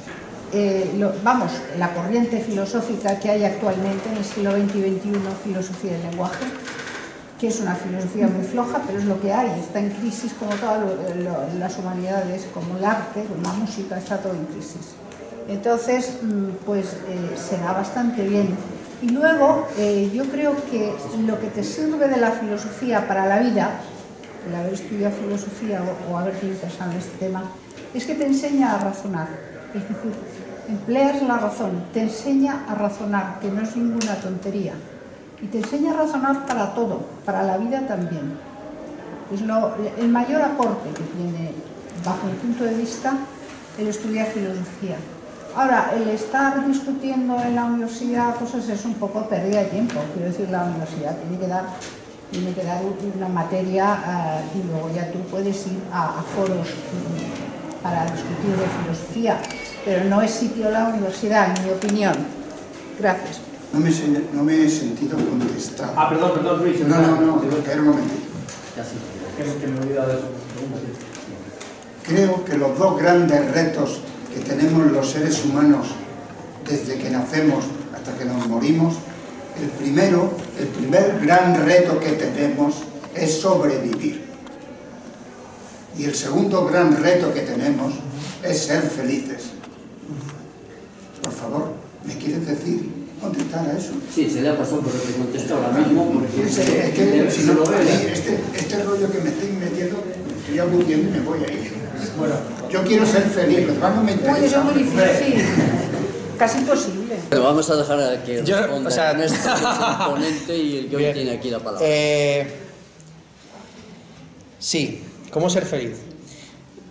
la corriente filosófica que hay actualmente en el siglo XX y XXI, filosofía del lenguaje, que es una filosofía muy floja, pero es lo que hay. Está en crisis como todas las humanidades, como el arte, como la música, está todo en crisis. Entonces, pues se da bastante bien. Y luego, yo creo que lo que te sirve de la filosofía para la vida, el haber estudiado filosofía o haberte interesado en este tema, es que te enseña a razonar. Es decir, empleas la razón, te enseña a razonar, que no es ninguna tontería. Y te enseña a razonar para todo, para la vida también. Es el mayor aporte que tiene, bajo mi punto de vista, el estudiar filosofía. Ahora, el estar discutiendo en la universidad cosas es un poco pérdida de tiempo. Quiero decir, la universidad tiene que dar una materia y luego ya tú puedes ir a foros para discutir de filosofía, pero no es sitio la universidad, en mi opinión. Gracias. No me he sentido contestado. Perdón, Luis. No, espera un momentito. Que me he olvidado de eso. Creo que los 2 grandes retos que tenemos los seres humanos desde que nacemos hasta que nos morimos, el primer gran reto que tenemos es sobrevivir. Y el segundo gran reto que tenemos es ser felices. Por favor, ¿me quieres decir contestar a eso? Sí, se le ha pasado, pero te contesto ahora mismo porque si no, este rollo que me estoy metiendo, estoy aburriendo y me voy a ir. Bueno, yo quiero ser feliz, pero no me interesa. Es muy difícil, casi imposible. Pero vamos a dejar a que responda Ernesto, que es el ponente, y el que tiene aquí la palabra. Sí, ¿cómo ser feliz?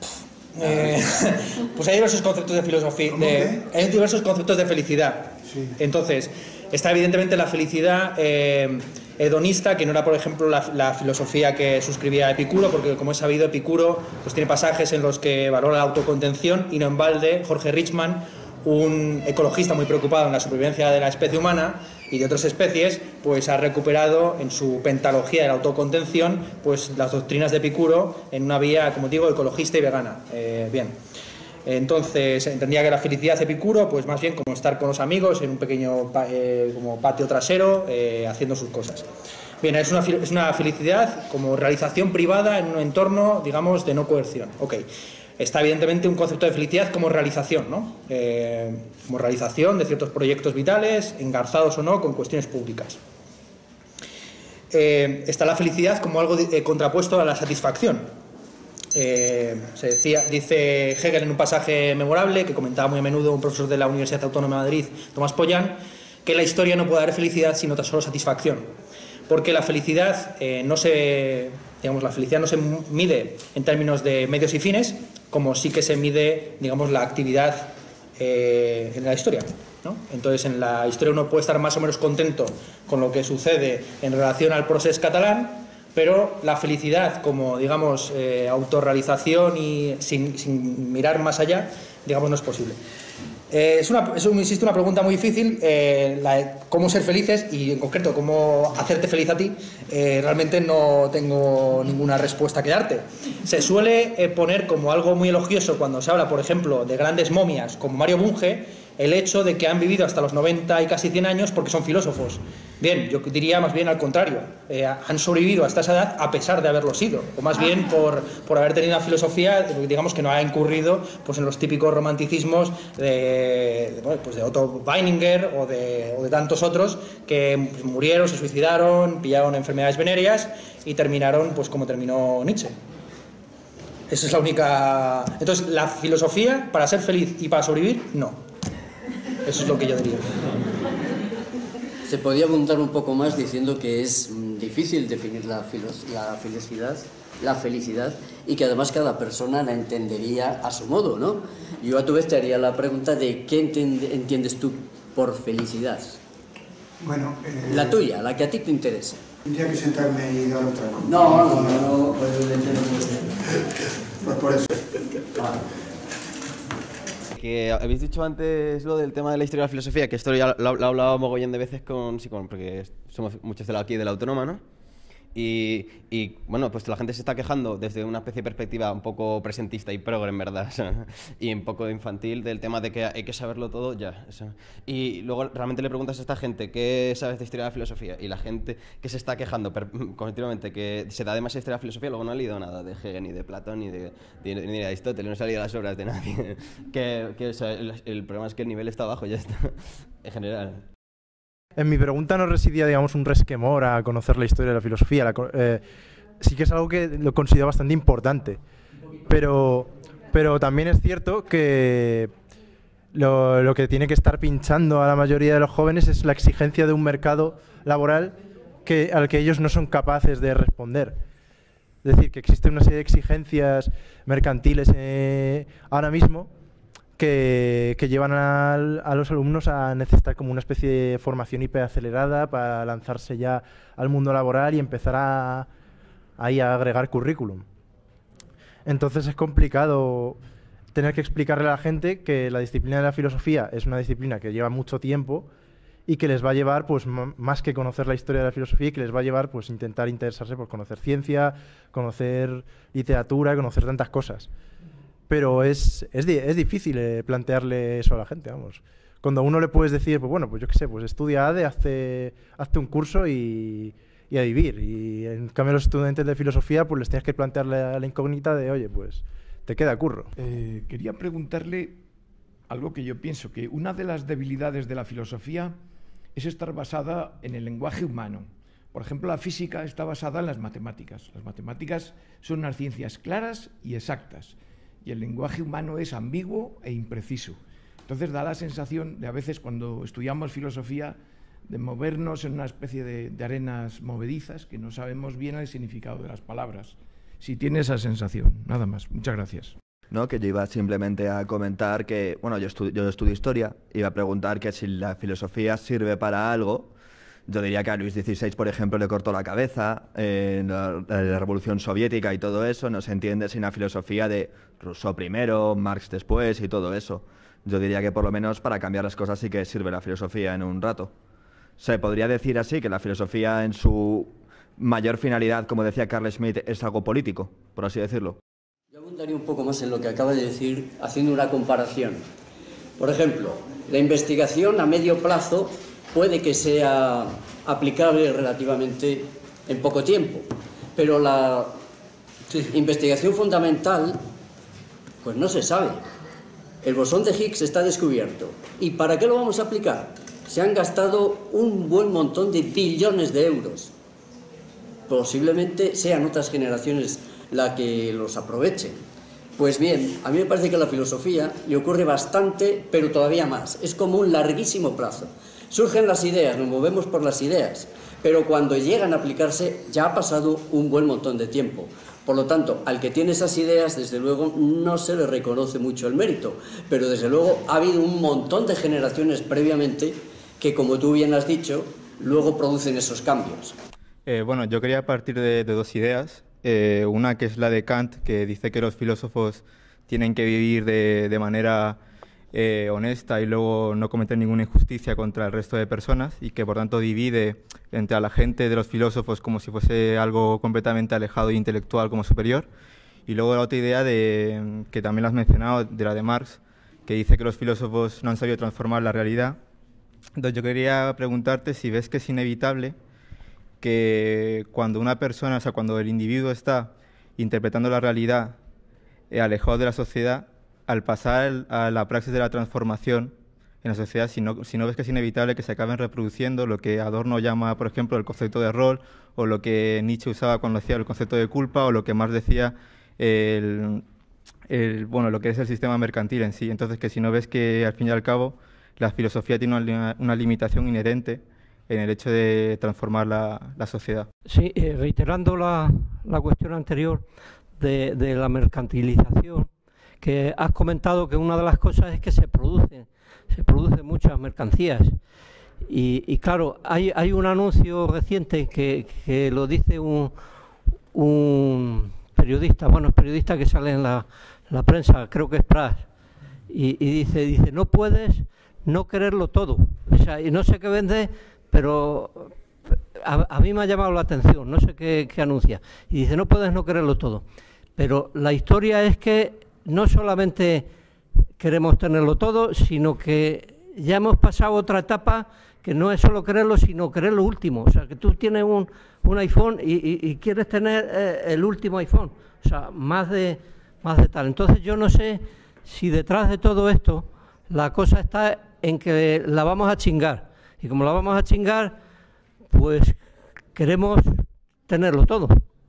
Pues hay diversos conceptos de filosofía, hay diversos conceptos de felicidad. Sí. Entonces, está evidentemente la felicidad hedonista, que no era, por ejemplo, la filosofía que suscribía Epicuro, porque, como es sabido, Epicuro pues tiene pasajes en los que valora la autocontención, y no en balde Jorge Richman, un ecologista muy preocupado en la supervivencia de la especie humana y de otras especies, pues ha recuperado en su pentalogía de la autocontención pues las doctrinas de Epicuro en una vía, como digo, ecologista y vegana. Bien. Entonces entendía que la felicidad de Epicuro, pues más bien como estar con los amigos en un pequeño como patio trasero, haciendo sus cosas. Bien, es una felicidad como realización privada en un entorno, digamos, de no coerción. Ok. Está evidentemente un concepto de felicidad como realización, ¿no? Como realización de ciertos proyectos vitales, engarzados o no con cuestiones públicas. Está la felicidad como algo contrapuesto a la satisfacción. Dice Hegel en un pasaje memorable que comentaba muy a menudo un profesor de la Universidad Autónoma de Madrid, Tomás Pollán, que la historia no puede dar felicidad sino tan solo satisfacción, porque la felicidad la felicidad no se mide en términos de medios y fines, como sí que se mide, digamos, la actividad en la historia, ¿no? Entonces, en la historia uno puede estar más o menos contento con lo que sucede en relación al procés catalán, pero la felicidad como, digamos, autorrealización y sin mirar más allá, digamos, no es posible. Insisto, una pregunta muy difícil, cómo ser felices y, en concreto, cómo hacerte feliz a ti. Realmente no tengo ninguna respuesta que darte. Se suele poner como algo muy elogioso cuando se habla, por ejemplo, de grandes momias como Mario Bunge, el hecho de que han vivido hasta los 90 y casi 100 años porque son filósofos. Bien, yo diría más bien al contrario. Han sobrevivido hasta esa edad a pesar de haberlo sido, o más bien por haber tenido una filosofía, digamos, que no ha incurrido pues en los típicos romanticismos de Otto Weininger o de tantos otros que pues, murieron, se suicidaron, pillaron enfermedades venéreas y terminaron pues como terminó Nietzsche. Esa es la única... Entonces, la filosofía, para ser feliz y para sobrevivir, no. Eso es lo que yo diría. Se podía abundar un poco más diciendo que es difícil definir la felicidad y que además cada persona la entendería a su modo, ¿no? Yo a tu vez te haría la pregunta de ¿qué entiendes tú por felicidad? Bueno, la tuya, la que a ti te interesa. Tendría que sentarme y dar otra cosa. No, pues lo entiendo muy bien. Pues por eso. Que habéis dicho antes lo del tema de la historia de la filosofía, que esto ya lo he hablado mogollón de veces porque somos muchos de aquí de la Autónoma, ¿no? Y bueno, pues la gente se está quejando desde una especie de perspectiva un poco presentista y progre, en verdad, o sea, y un poco infantil del tema de que hay que saberlo todo ya. O sea, y luego realmente le preguntas a esta gente qué sabes de historia de la filosofía, y la gente que se está quejando continuamente que se da demasiada historia de la filosofía, luego no ha leído nada de Hegel, ni de Platón, ni de Aristóteles, no se ha leído las obras de nadie. O sea, el problema es que el nivel está bajo, ya está, en general. En mi pregunta no residía, digamos, un resquemor a conocer la historia de la filosofía. Sí que es algo que lo considero bastante importante. Pero también es cierto que lo que tiene que estar pinchando a la mayoría de los jóvenes es la exigencia de un mercado laboral al que ellos no son capaces de responder. Es decir, que existe una serie de exigencias mercantiles ahora mismo que llevan a los alumnos a necesitar como una especie de formación hiperacelerada para lanzarse ya al mundo laboral y empezar a agregar currículum. Entonces es complicado tener que explicarle a la gente que la disciplina de la filosofía es una disciplina que lleva mucho tiempo y que les va a llevar, pues, más que conocer la historia de la filosofía, y que les va a llevar, pues, intentar interesarse por conocer ciencia, conocer literatura, conocer tantas cosas. Pero es difícil plantearle eso a la gente, vamos. Cuando a uno le puedes decir, pues bueno, pues yo qué sé, pues estudia ADE, hazte un curso y a vivir. Y en cambio a los estudiantes de filosofía, pues les tienes que plantearle la incógnita de, oye, pues te queda curro. Quería preguntarle algo que yo pienso, que una de las debilidades de la filosofía es estar basada en el lenguaje humano. Por ejemplo, la física está basada en las matemáticas. Las matemáticas son unas ciencias claras y exactas. Y el lenguaje humano es ambiguo e impreciso. Entonces da la sensación de, a veces cuando estudiamos filosofía, de movernos en una especie de arenas movedizas que no sabemos bien el significado de las palabras. Si tiene esa sensación, nada más. Muchas gracias. ¿no? Que yo iba simplemente a comentar que, bueno, yo estudio historia, iba a preguntar que si la filosofía sirve para algo. Yo diría que a Luis XVI, por ejemplo, le cortó la cabeza, la Revolución Soviética y todo eso, no se entiende sin la filosofía de Rousseau primero, Marx después y todo eso. Yo diría que por lo menos para cambiar las cosas sí que sirve la filosofía en un rato. Se podría decir así que la filosofía en su mayor finalidad, como decía Carl Schmitt, es algo político, por así decirlo. Yo abundaría un poco más en lo que acaba de decir, haciendo una comparación. Por ejemplo, la investigación a medio plazo puede que sea aplicable relativamente en poco tiempo, pero la investigación fundamental, pues no se sabe. El bosón de Higgs está descubierto. ¿Y para qué lo vamos a aplicar? Se han gastado un buen montón de billones de euros. Posiblemente sean otras generaciones las que los aprovechen. Pues bien, a mí me parece que a la filosofía le ocurre bastante, pero todavía más. Es como un larguísimo plazo. Surgen las ideas, nos movemos por las ideas, pero cuando llegan a aplicarse ya ha pasado un buen montón de tiempo. Por lo tanto, al que tiene esas ideas, desde luego, no se le reconoce mucho el mérito, pero desde luego ha habido un montón de generaciones previamente que, como tú bien has dicho, luego producen esos cambios. Bueno, yo quería partir de dos ideas. Una que es la de Kant, que dice que los filósofos tienen que vivir de manera honesta y luego no cometer ninguna injusticia contra el resto de personas, y que por tanto divide entre a la gente de los filósofos como si fuese algo completamente alejado e intelectual como superior. Y luego la otra idea, que también la has mencionado, de la de Marx, que dice que los filósofos no han sabido transformar la realidad. Entonces yo quería preguntarte si ves que es inevitable que cuando una persona, o sea, cuando el individuo está interpretando la realidad alejado de la sociedad, al pasar a la praxis de la transformación en la sociedad, si no ves que es inevitable que se acaben reproduciendo lo que Adorno llama, por ejemplo, el concepto de rol, o lo que Nietzsche usaba cuando decía el concepto de culpa, o lo que Marx decía bueno, lo que es el sistema mercantil en sí. Entonces, que si no ves que al fin y al cabo la filosofía tiene una limitación inherente en el hecho de transformar la sociedad. Sí, reiterando la cuestión anterior de la mercantilización, que has comentado que una de las cosas es que se producen muchas mercancías. Y claro, hay un anuncio reciente que lo dice un periodista, bueno, es periodista que sale en la prensa, creo que es Pras, y dice, no puedes no quererlo todo. O sea, y no sé qué vende, pero a mí me ha llamado la atención, no sé qué anuncia. Y dice, no puedes no quererlo todo. Pero la historia es que no solamente queremos tenerlo todo, sino que ya hemos pasado otra etapa que no es solo quererlo, sino querer lo último. O sea, que tú tienes un iPhone y quieres tener el último iPhone. O sea, más de tal. Entonces yo no sé si detrás de todo esto la cosa está en que la vamos a chingar. Y como la vamos a chingar, pues queremos tenerlo todo.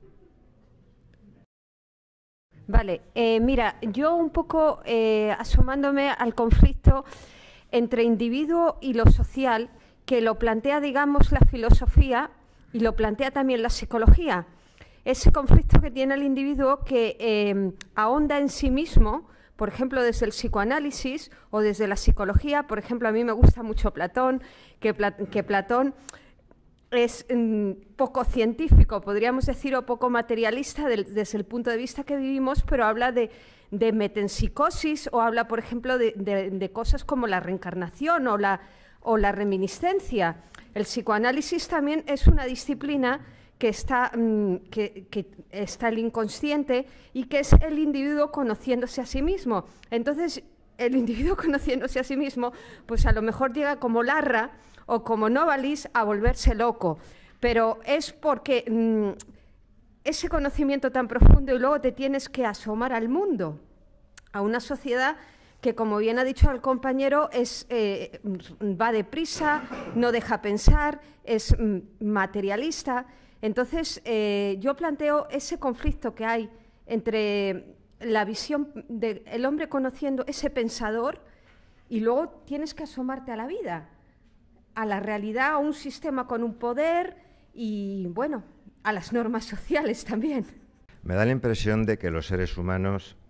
Vale, mira, yo un poco asomándome al conflicto entre individuo y lo social, que lo plantea, digamos, la filosofía y lo plantea también la psicología. Ese conflicto que tiene el individuo que ahonda en sí mismo, por ejemplo, desde el psicoanálisis o desde la psicología. Por ejemplo, a mí me gusta mucho Platón, que Platón es poco científico, podríamos decir, o poco materialista desde el punto de vista que vivimos, pero habla de metempsicosis, o habla, por ejemplo, de cosas como la reencarnación o la reminiscencia. El psicoanálisis también es una disciplina que está el inconsciente y que es el individuo conociéndose a sí mismo. Entonces, el individuo conociéndose a sí mismo, pues a lo mejor llega como Larra o como Novalis a volverse loco, pero es porque ese conocimiento tan profundo, y luego te tienes que asomar al mundo, a una sociedad que, como bien ha dicho el compañero, va deprisa, no deja pensar, es materialista. Entonces, yo planteo ese conflicto que hay entre la visión del hombre conociendo ese pensador, y luego tienes que asomarte a la vida, a la realidad, a un sistema con un poder y, bueno, a las normas sociales también. Me da la impresión de que los seres humanos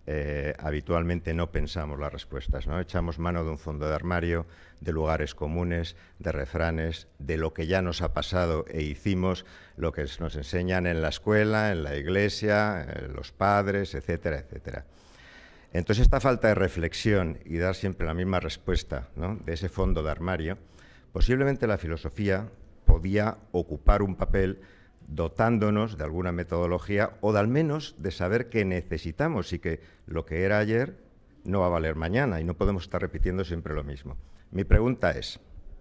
habitualmente no pensamos las respuestas, ¿no? Echamos mano de un fondo de armario, de lugares comunes, de refranes, de lo que ya nos ha pasado e hicimos, lo que nos enseñan en la escuela, en la iglesia, los padres, etcétera, etcétera. Entonces, esta falta de reflexión y dar siempre la misma respuesta, ¿no?, de ese fondo de armario, posiblemente la filosofía podía ocupar un papel dotándonos de alguna metodología o de al menos de saber que necesitamos y que lo que era ayer no va a valer mañana y no podemos estar repitiendo siempre lo mismo. Mi pregunta es,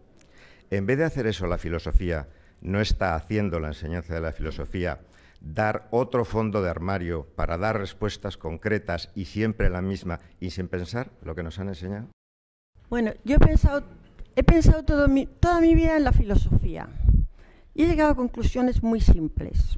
en vez de hacer eso la filosofía, ¿no está haciendo la enseñanza de la filosofía dar otro fondo de armario para dar respuestas concretas y siempre la misma y sin pensar lo que nos han enseñado? Bueno, yo he pensado toda mi vida en la filosofía y he llegado a conclusiones muy simples.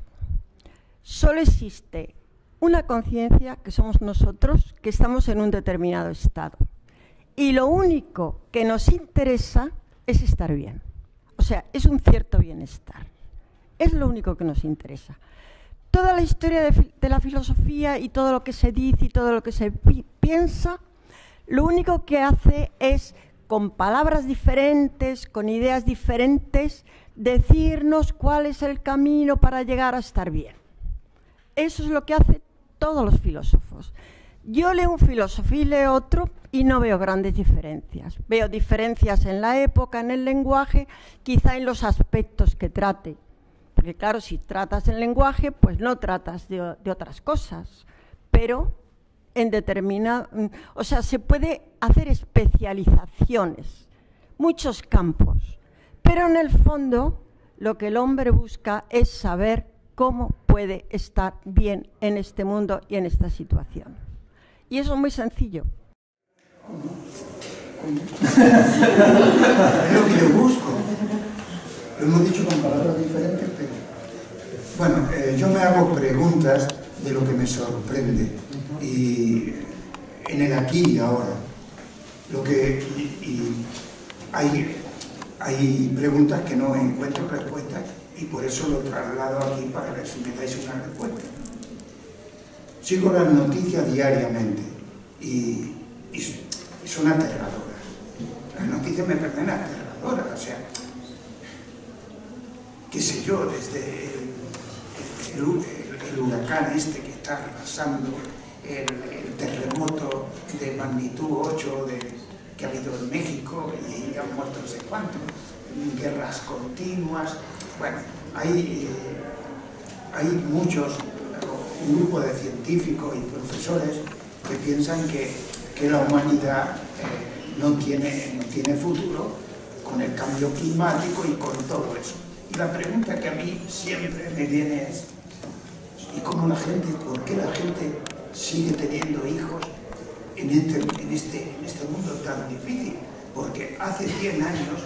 Solo existe una conciencia, que somos nosotros, que estamos en un determinado estado. Y lo único que nos interesa es estar bien. O sea, es un cierto bienestar. Es lo único que nos interesa. Toda la historia de la filosofía y todo lo que se dice y todo lo que se piensa, lo único que hace es, con palabras diferentes, con ideas diferentes, decirnos cuál es el camino para llegar a estar bien. Eso es lo que hacen todos los filósofos. Yo leo un filósofo y leo otro y no veo grandes diferencias. Veo diferencias en la época, en el lenguaje, quizá en los aspectos que trate. Porque claro, si tratas el lenguaje, pues no tratas de otras cosas. Pero en determinado... O sea, se puede hacer especializaciones, muchos campos. Pero en el fondo, lo que el hombre busca es saber cómo puede estar bien en este mundo y en esta situación. Y eso es muy sencillo. Es lo que yo busco. Lo hemos dicho con palabras diferentes, pero... Bueno, yo me hago preguntas de lo que me sorprende. Y en el aquí y ahora. Hay preguntas que no encuentro respuestas y por eso lo traslado aquí para ver si me dais una respuesta. Sigo las noticias diariamente y son aterradoras. Las noticias me parecen aterradoras, o sea, qué sé yo, desde el huracán este que está arrasando, el terremoto de magnitud 8 que ha habido en México y han muerto no sé cuántos, guerras continuas. Bueno, hay un grupo de científicos y profesores que piensan que la humanidad no tiene futuro con el cambio climático y con todo eso. Y la pregunta que a mí siempre me viene es, ¿y cómo por qué la gente sigue teniendo hijos en este mundo tan difícil? Porque hace 100 años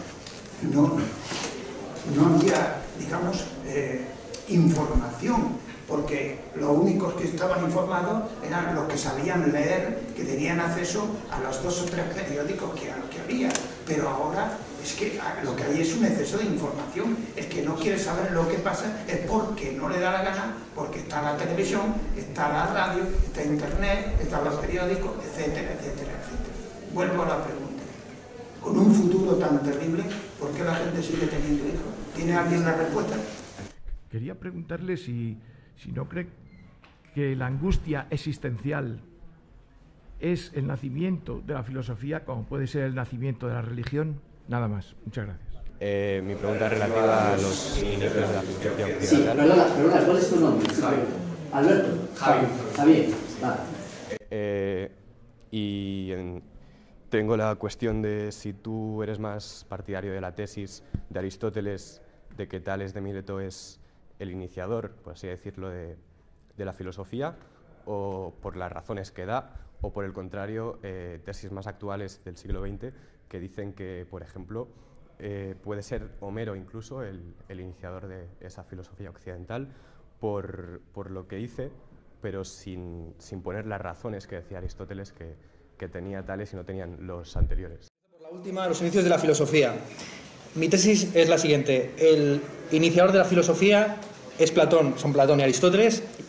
no había, digamos, información, porque los únicos que estaban informados eran los que sabían leer, que tenían acceso a los 2 o 3 periódicos que había. Pero ahora es que lo que hay es un exceso de información. El que no quiere saber lo que pasa es porque no le da la gana, porque está la televisión, está la radio, está internet, están los periódicos, etcétera, etcétera, etcétera. Vuelvo a la pregunta. Con un futuro tan terrible, ¿por qué la gente sigue teniendo hijos? ¿Tiene alguien la respuesta? Quería preguntarle si no cree que la angustia existencial es el nacimiento de la filosofía, como puede ser el nacimiento de la religión. Nada más. Muchas gracias. Mi pregunta es relativa a los inicios de la filosofía occidental. Sí, perdona, ¿cuál es tu nombre? Javier. Alberto. Javier. Vale. Tengo la cuestión de si tú eres más partidario de la tesis de Aristóteles de que Tales de Mileto es el iniciador, por así decirlo, de la filosofía, o por las razones que da, o por el contrario, tesis más actuales del siglo XX que dicen que, por ejemplo, puede ser Homero incluso el iniciador de esa filosofía occidental por lo que dice, pero sin poner las razones que decía Aristóteles que tenía Tales y no tenían los anteriores. Por la última, los inicios de la filosofía. Mi tesis es la siguiente. El iniciador de la filosofía es Platón, son Platón y Aristóteles.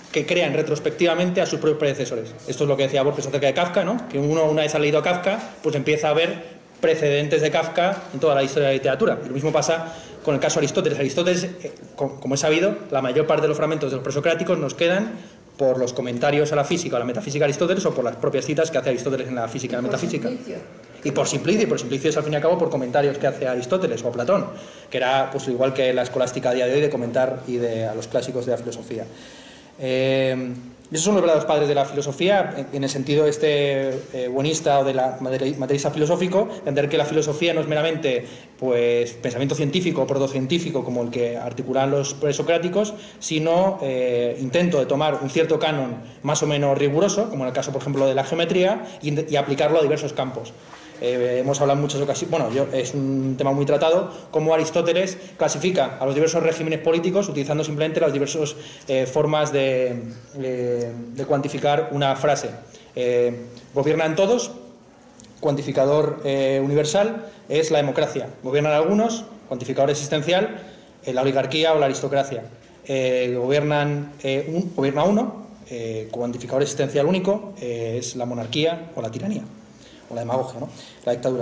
que crean retrospectivamente a sus propios predecesores. Esto es lo que decía Borges acerca de Kafka, ¿no? Que uno, una vez ha leído a Kafka, pues empieza a ver precedentes de Kafka en toda la historia de la literatura. Y lo mismo pasa con el caso de Aristóteles. Aristóteles, como es sabido, la mayor parte de los fragmentos de los presocráticos nos quedan por los comentarios a la física o a la metafísica de Aristóteles o por las propias citas que hace Aristóteles en la física y la metafísica. Y por Simplicio es al fin y al cabo por comentarios que hace Aristóteles o Platón, que era pues igual que la escolástica a día de hoy de comentar a los clásicos de la filosofía. Esos son los verdaderos padres de la filosofía, en el sentido buenista o de la materialista filosófico, de entender que la filosofía no es meramente pues, pensamiento científico o protocientífico como el que articulan los presocráticos, sino intento de tomar un cierto canon más o menos riguroso, como en el caso, por ejemplo, de la geometría, y aplicarlo a diversos campos. Hemos hablado en muchas ocasiones, es un tema muy tratado, cómo Aristóteles clasifica a los diversos regímenes políticos utilizando simplemente las diversas formas de cuantificar una frase. Gobiernan todos, cuantificador universal es la democracia. Gobiernan algunos, cuantificador existencial, la oligarquía o la aristocracia. Gobierna uno, cuantificador existencial único, es la monarquía o la tiranía. O la demagogia, ¿no? La dictadura.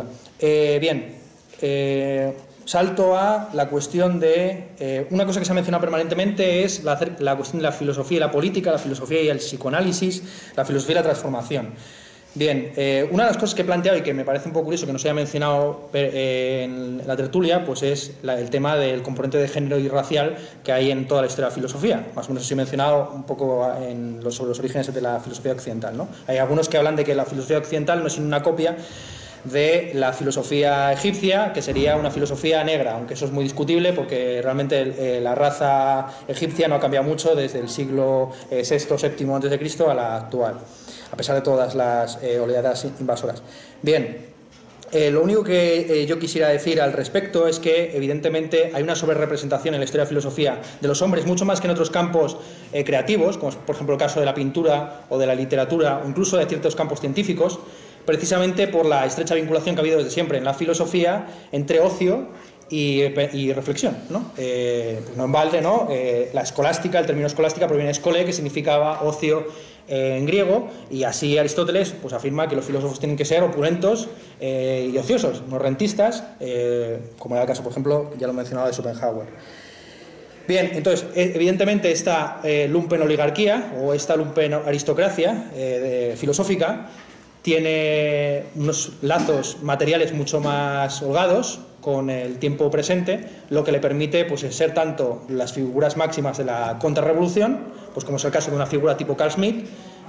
Salto a la cuestión de... una cosa que se ha mencionado permanentemente es la cuestión de la filosofía y la política, la filosofía y el psicoanálisis, la filosofía y la transformación. Bien, una de las cosas que he planteado y que me parece un poco curioso que no se haya mencionado en la tertulia, pues es el tema del componente de género y racial que hay en toda la historia de la filosofía. Más o menos os he mencionado un poco sobre los orígenes de la filosofía occidental, ¿no? Hay algunos que hablan de que la filosofía occidental no es sino una copia de la filosofía egipcia, que sería una filosofía negra, aunque eso es muy discutible porque realmente la raza egipcia no ha cambiado mucho desde el siglo VI, VII a.C. a la actual, a pesar de todas las oleadas invasoras. Bien, lo único que yo quisiera decir al respecto es que evidentemente hay una sobrerepresentación en la historia de la filosofía de los hombres, mucho más que en otros campos creativos, como por ejemplo el caso de la pintura o de la literatura, o incluso de ciertos campos científicos, precisamente por la estrecha vinculación que ha habido desde siempre en la filosofía entre ocio y reflexión, ¿no? Pues no en balde, ¿no? La escolástica, el término escolástica proviene de skole, que significaba ocio en griego, y así Aristóteles pues afirma que los filósofos tienen que ser opulentos y ociosos, no rentistas, como era el caso, por ejemplo, ya lo mencionaba, de Schopenhauer. Bien, entonces, evidentemente esta lumpen oligarquía o esta lumpen aristocracia filosófica tiene unos lazos materiales mucho más holgados con el tiempo presente, lo que le permite pues, ser tanto las figuras máximas de la contrarrevolución, pues como es el caso de una figura tipo Carl Schmitt,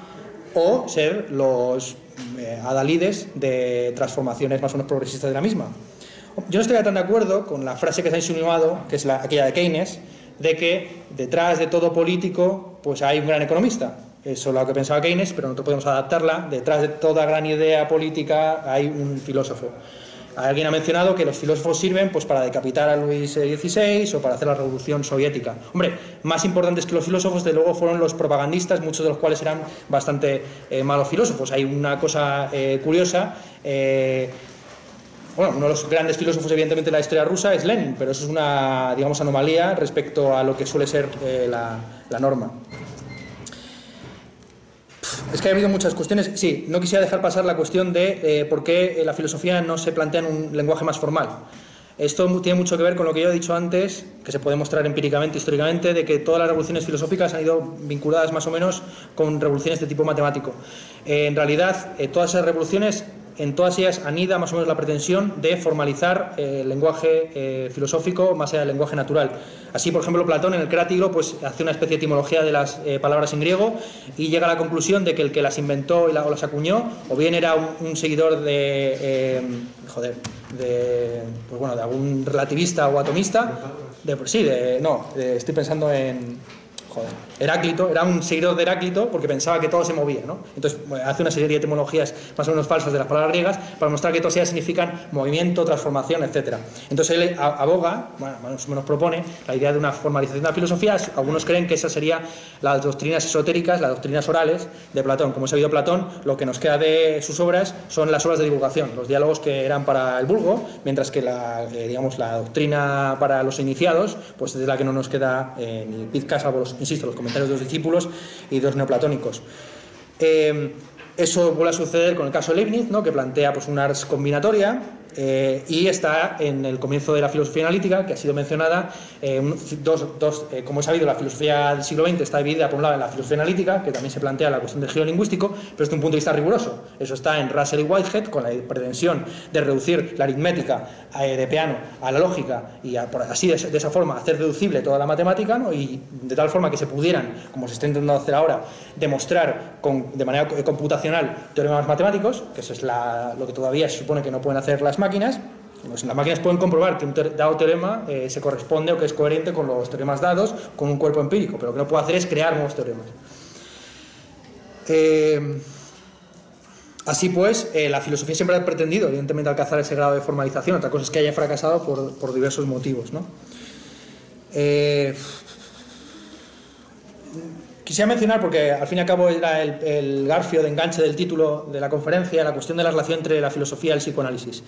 o ser los adalides de transformaciones más o menos progresistas de la misma. Yo no estoy tan de acuerdo con la frase que se ha insinuado, que es aquella de Keynes, de que detrás de todo político pues hay un gran economista. Eso es lo que pensaba Keynes, pero nosotros podemos adaptarla. Detrás de toda gran idea política hay un filósofo. Alguien ha mencionado que los filósofos sirven pues, para decapitar a Luis XVI o para hacer la revolución soviética. Hombre, más importantes que los filósofos, de luego, fueron los propagandistas, muchos de los cuales eran bastante malos filósofos. Hay una cosa curiosa. Bueno, uno de los grandes filósofos, evidentemente, de la historia rusa es Lenin, pero eso es una, digamos, anomalía respecto a lo que suele ser la norma. Es que ha habido muchas cuestiones. Sí, no quisiera dejar pasar la cuestión de por qué la filosofía no se plantea en un lenguaje más formal. Esto tiene mucho que ver con lo que yo he dicho antes, que se puede mostrar empíricamente, históricamente, de que todas las revoluciones filosóficas han ido vinculadas más o menos con revoluciones de tipo matemático. En realidad, todas esas revoluciones, en todas ellas anida más o menos la pretensión de formalizar el lenguaje filosófico más allá del lenguaje natural. Así, por ejemplo, Platón en el Crátigo pues, hace una especie de etimología de las palabras en griego y llega a la conclusión de que el que las inventó o las acuñó o bien era un seguidor de algún relativista o atomista. Estoy pensando en... Heráclito, era un seguidor de Heráclito porque pensaba que todo se movía, ¿no? Entonces hace una serie de etimologías más o menos falsas de las palabras griegas para mostrar que todas ellas significan movimiento, transformación, etc. Entonces él aboga, más o menos propone la idea de una formalización de la filosofía. Algunos creen que esas serían las doctrinas esotéricas, las doctrinas orales de Platón. Como ha sabido Platón, lo que nos queda de sus obras son las obras de divulgación, los diálogos que eran para el vulgo, mientras que la doctrina para los iniciados, pues es la que no nos queda ni pizca, salvo los insisto, los comentarios de los discípulos y de los neoplatónicos. Eso vuelve a suceder con el caso de Leibniz, ¿no?, que plantea pues, una ars combinatoria, y está en el comienzo de la filosofía analítica, que ha sido mencionada. Como es sabido, la filosofía del siglo XX está dividida por un lado en la filosofía analítica, que también se plantea la cuestión del giro lingüístico, pero desde un punto de vista riguroso. Eso está en Russell y Whitehead, con la pretensión de reducir la aritmética de Peano a la lógica y así de esa forma hacer deducible toda la matemática, ¿no?, y de tal forma que se pudieran, como se está intentando hacer ahora, demostrar de manera computacional teoremas matemáticos, que eso es lo que todavía se supone que no pueden hacer las máquinas. Pues las máquinas pueden comprobar que un dado teorema se corresponde o que es coherente con los teoremas dados con un cuerpo empírico, pero lo que no puede hacer es crear nuevos teoremas. Así pues, la filosofía siempre ha pretendido, evidentemente, alcanzar ese grado de formalización. Otra cosa es que haya fracasado por diversos motivos, ¿no? Quisiera mencionar, porque al fin y al cabo era el garfio de enganche del título de la conferencia, la cuestión de la relación entre la filosofía y el psicoanálisis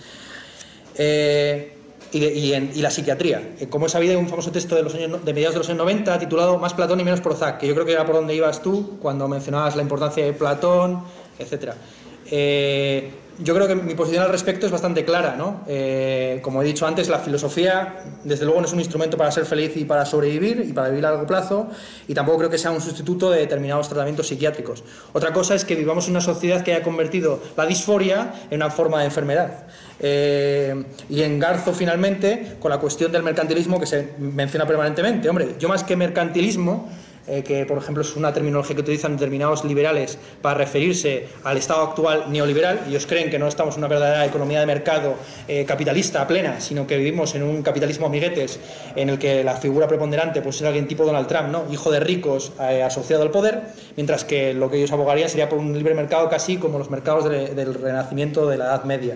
y la psiquiatría. Como es sabido, hay un famoso texto de mediados de los años 90 titulado Más Platón y menos Prozac, que yo creo que era por donde ibas tú cuando mencionabas la importancia de Platón, etc. Yo creo que mi posición al respecto es bastante clara, ¿no? Como he dicho antes, la filosofía desde luego no es un instrumento para ser feliz y para sobrevivir y para vivir a largo plazo, y tampoco creo que sea un sustituto de determinados tratamientos psiquiátricos. Otra cosa es que vivamos en una sociedad que haya convertido la disforia en una forma de enfermedad. Y engarzo finalmente con la cuestión del mercantilismo que se menciona permanentemente. Hombre, yo más que mercantilismo, que por ejemplo es una terminología que utilizan determinados liberales para referirse al estado actual neoliberal, y ellos creen que no estamos en una verdadera economía de mercado capitalista plena, sino que vivimos en un capitalismo amiguetes en el que la figura preponderante pues es alguien tipo Donald Trump, ¿no?, hijo de ricos asociado al poder, mientras que lo que ellos abogarían sería por un libre mercado casi como los mercados del Renacimiento de la Edad Media.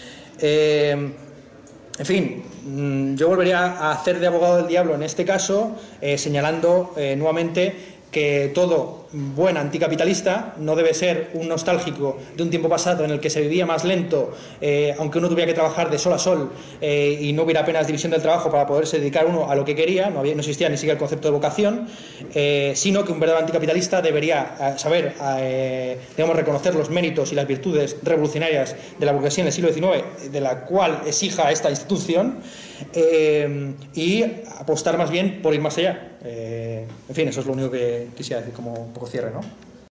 En fin, yo volvería a hacer de abogado del diablo en este caso, señalando nuevamente que todo buen anticapitalista no debe ser un nostálgico de un tiempo pasado en el que se vivía más lento, aunque uno tuviera que trabajar de sol a sol y no hubiera apenas división del trabajo para poderse dedicar uno a lo que quería, no existía ni siquiera el concepto de vocación, sino que un verdadero anticapitalista debería saber, digamos, reconocer los méritos y las virtudes revolucionarias de la burguesía en el siglo XIX, de la cual exija esta institución, y apostar más bien por ir más allá. En fin, eso es lo único que quisiera decir como un poco cierre, ¿no?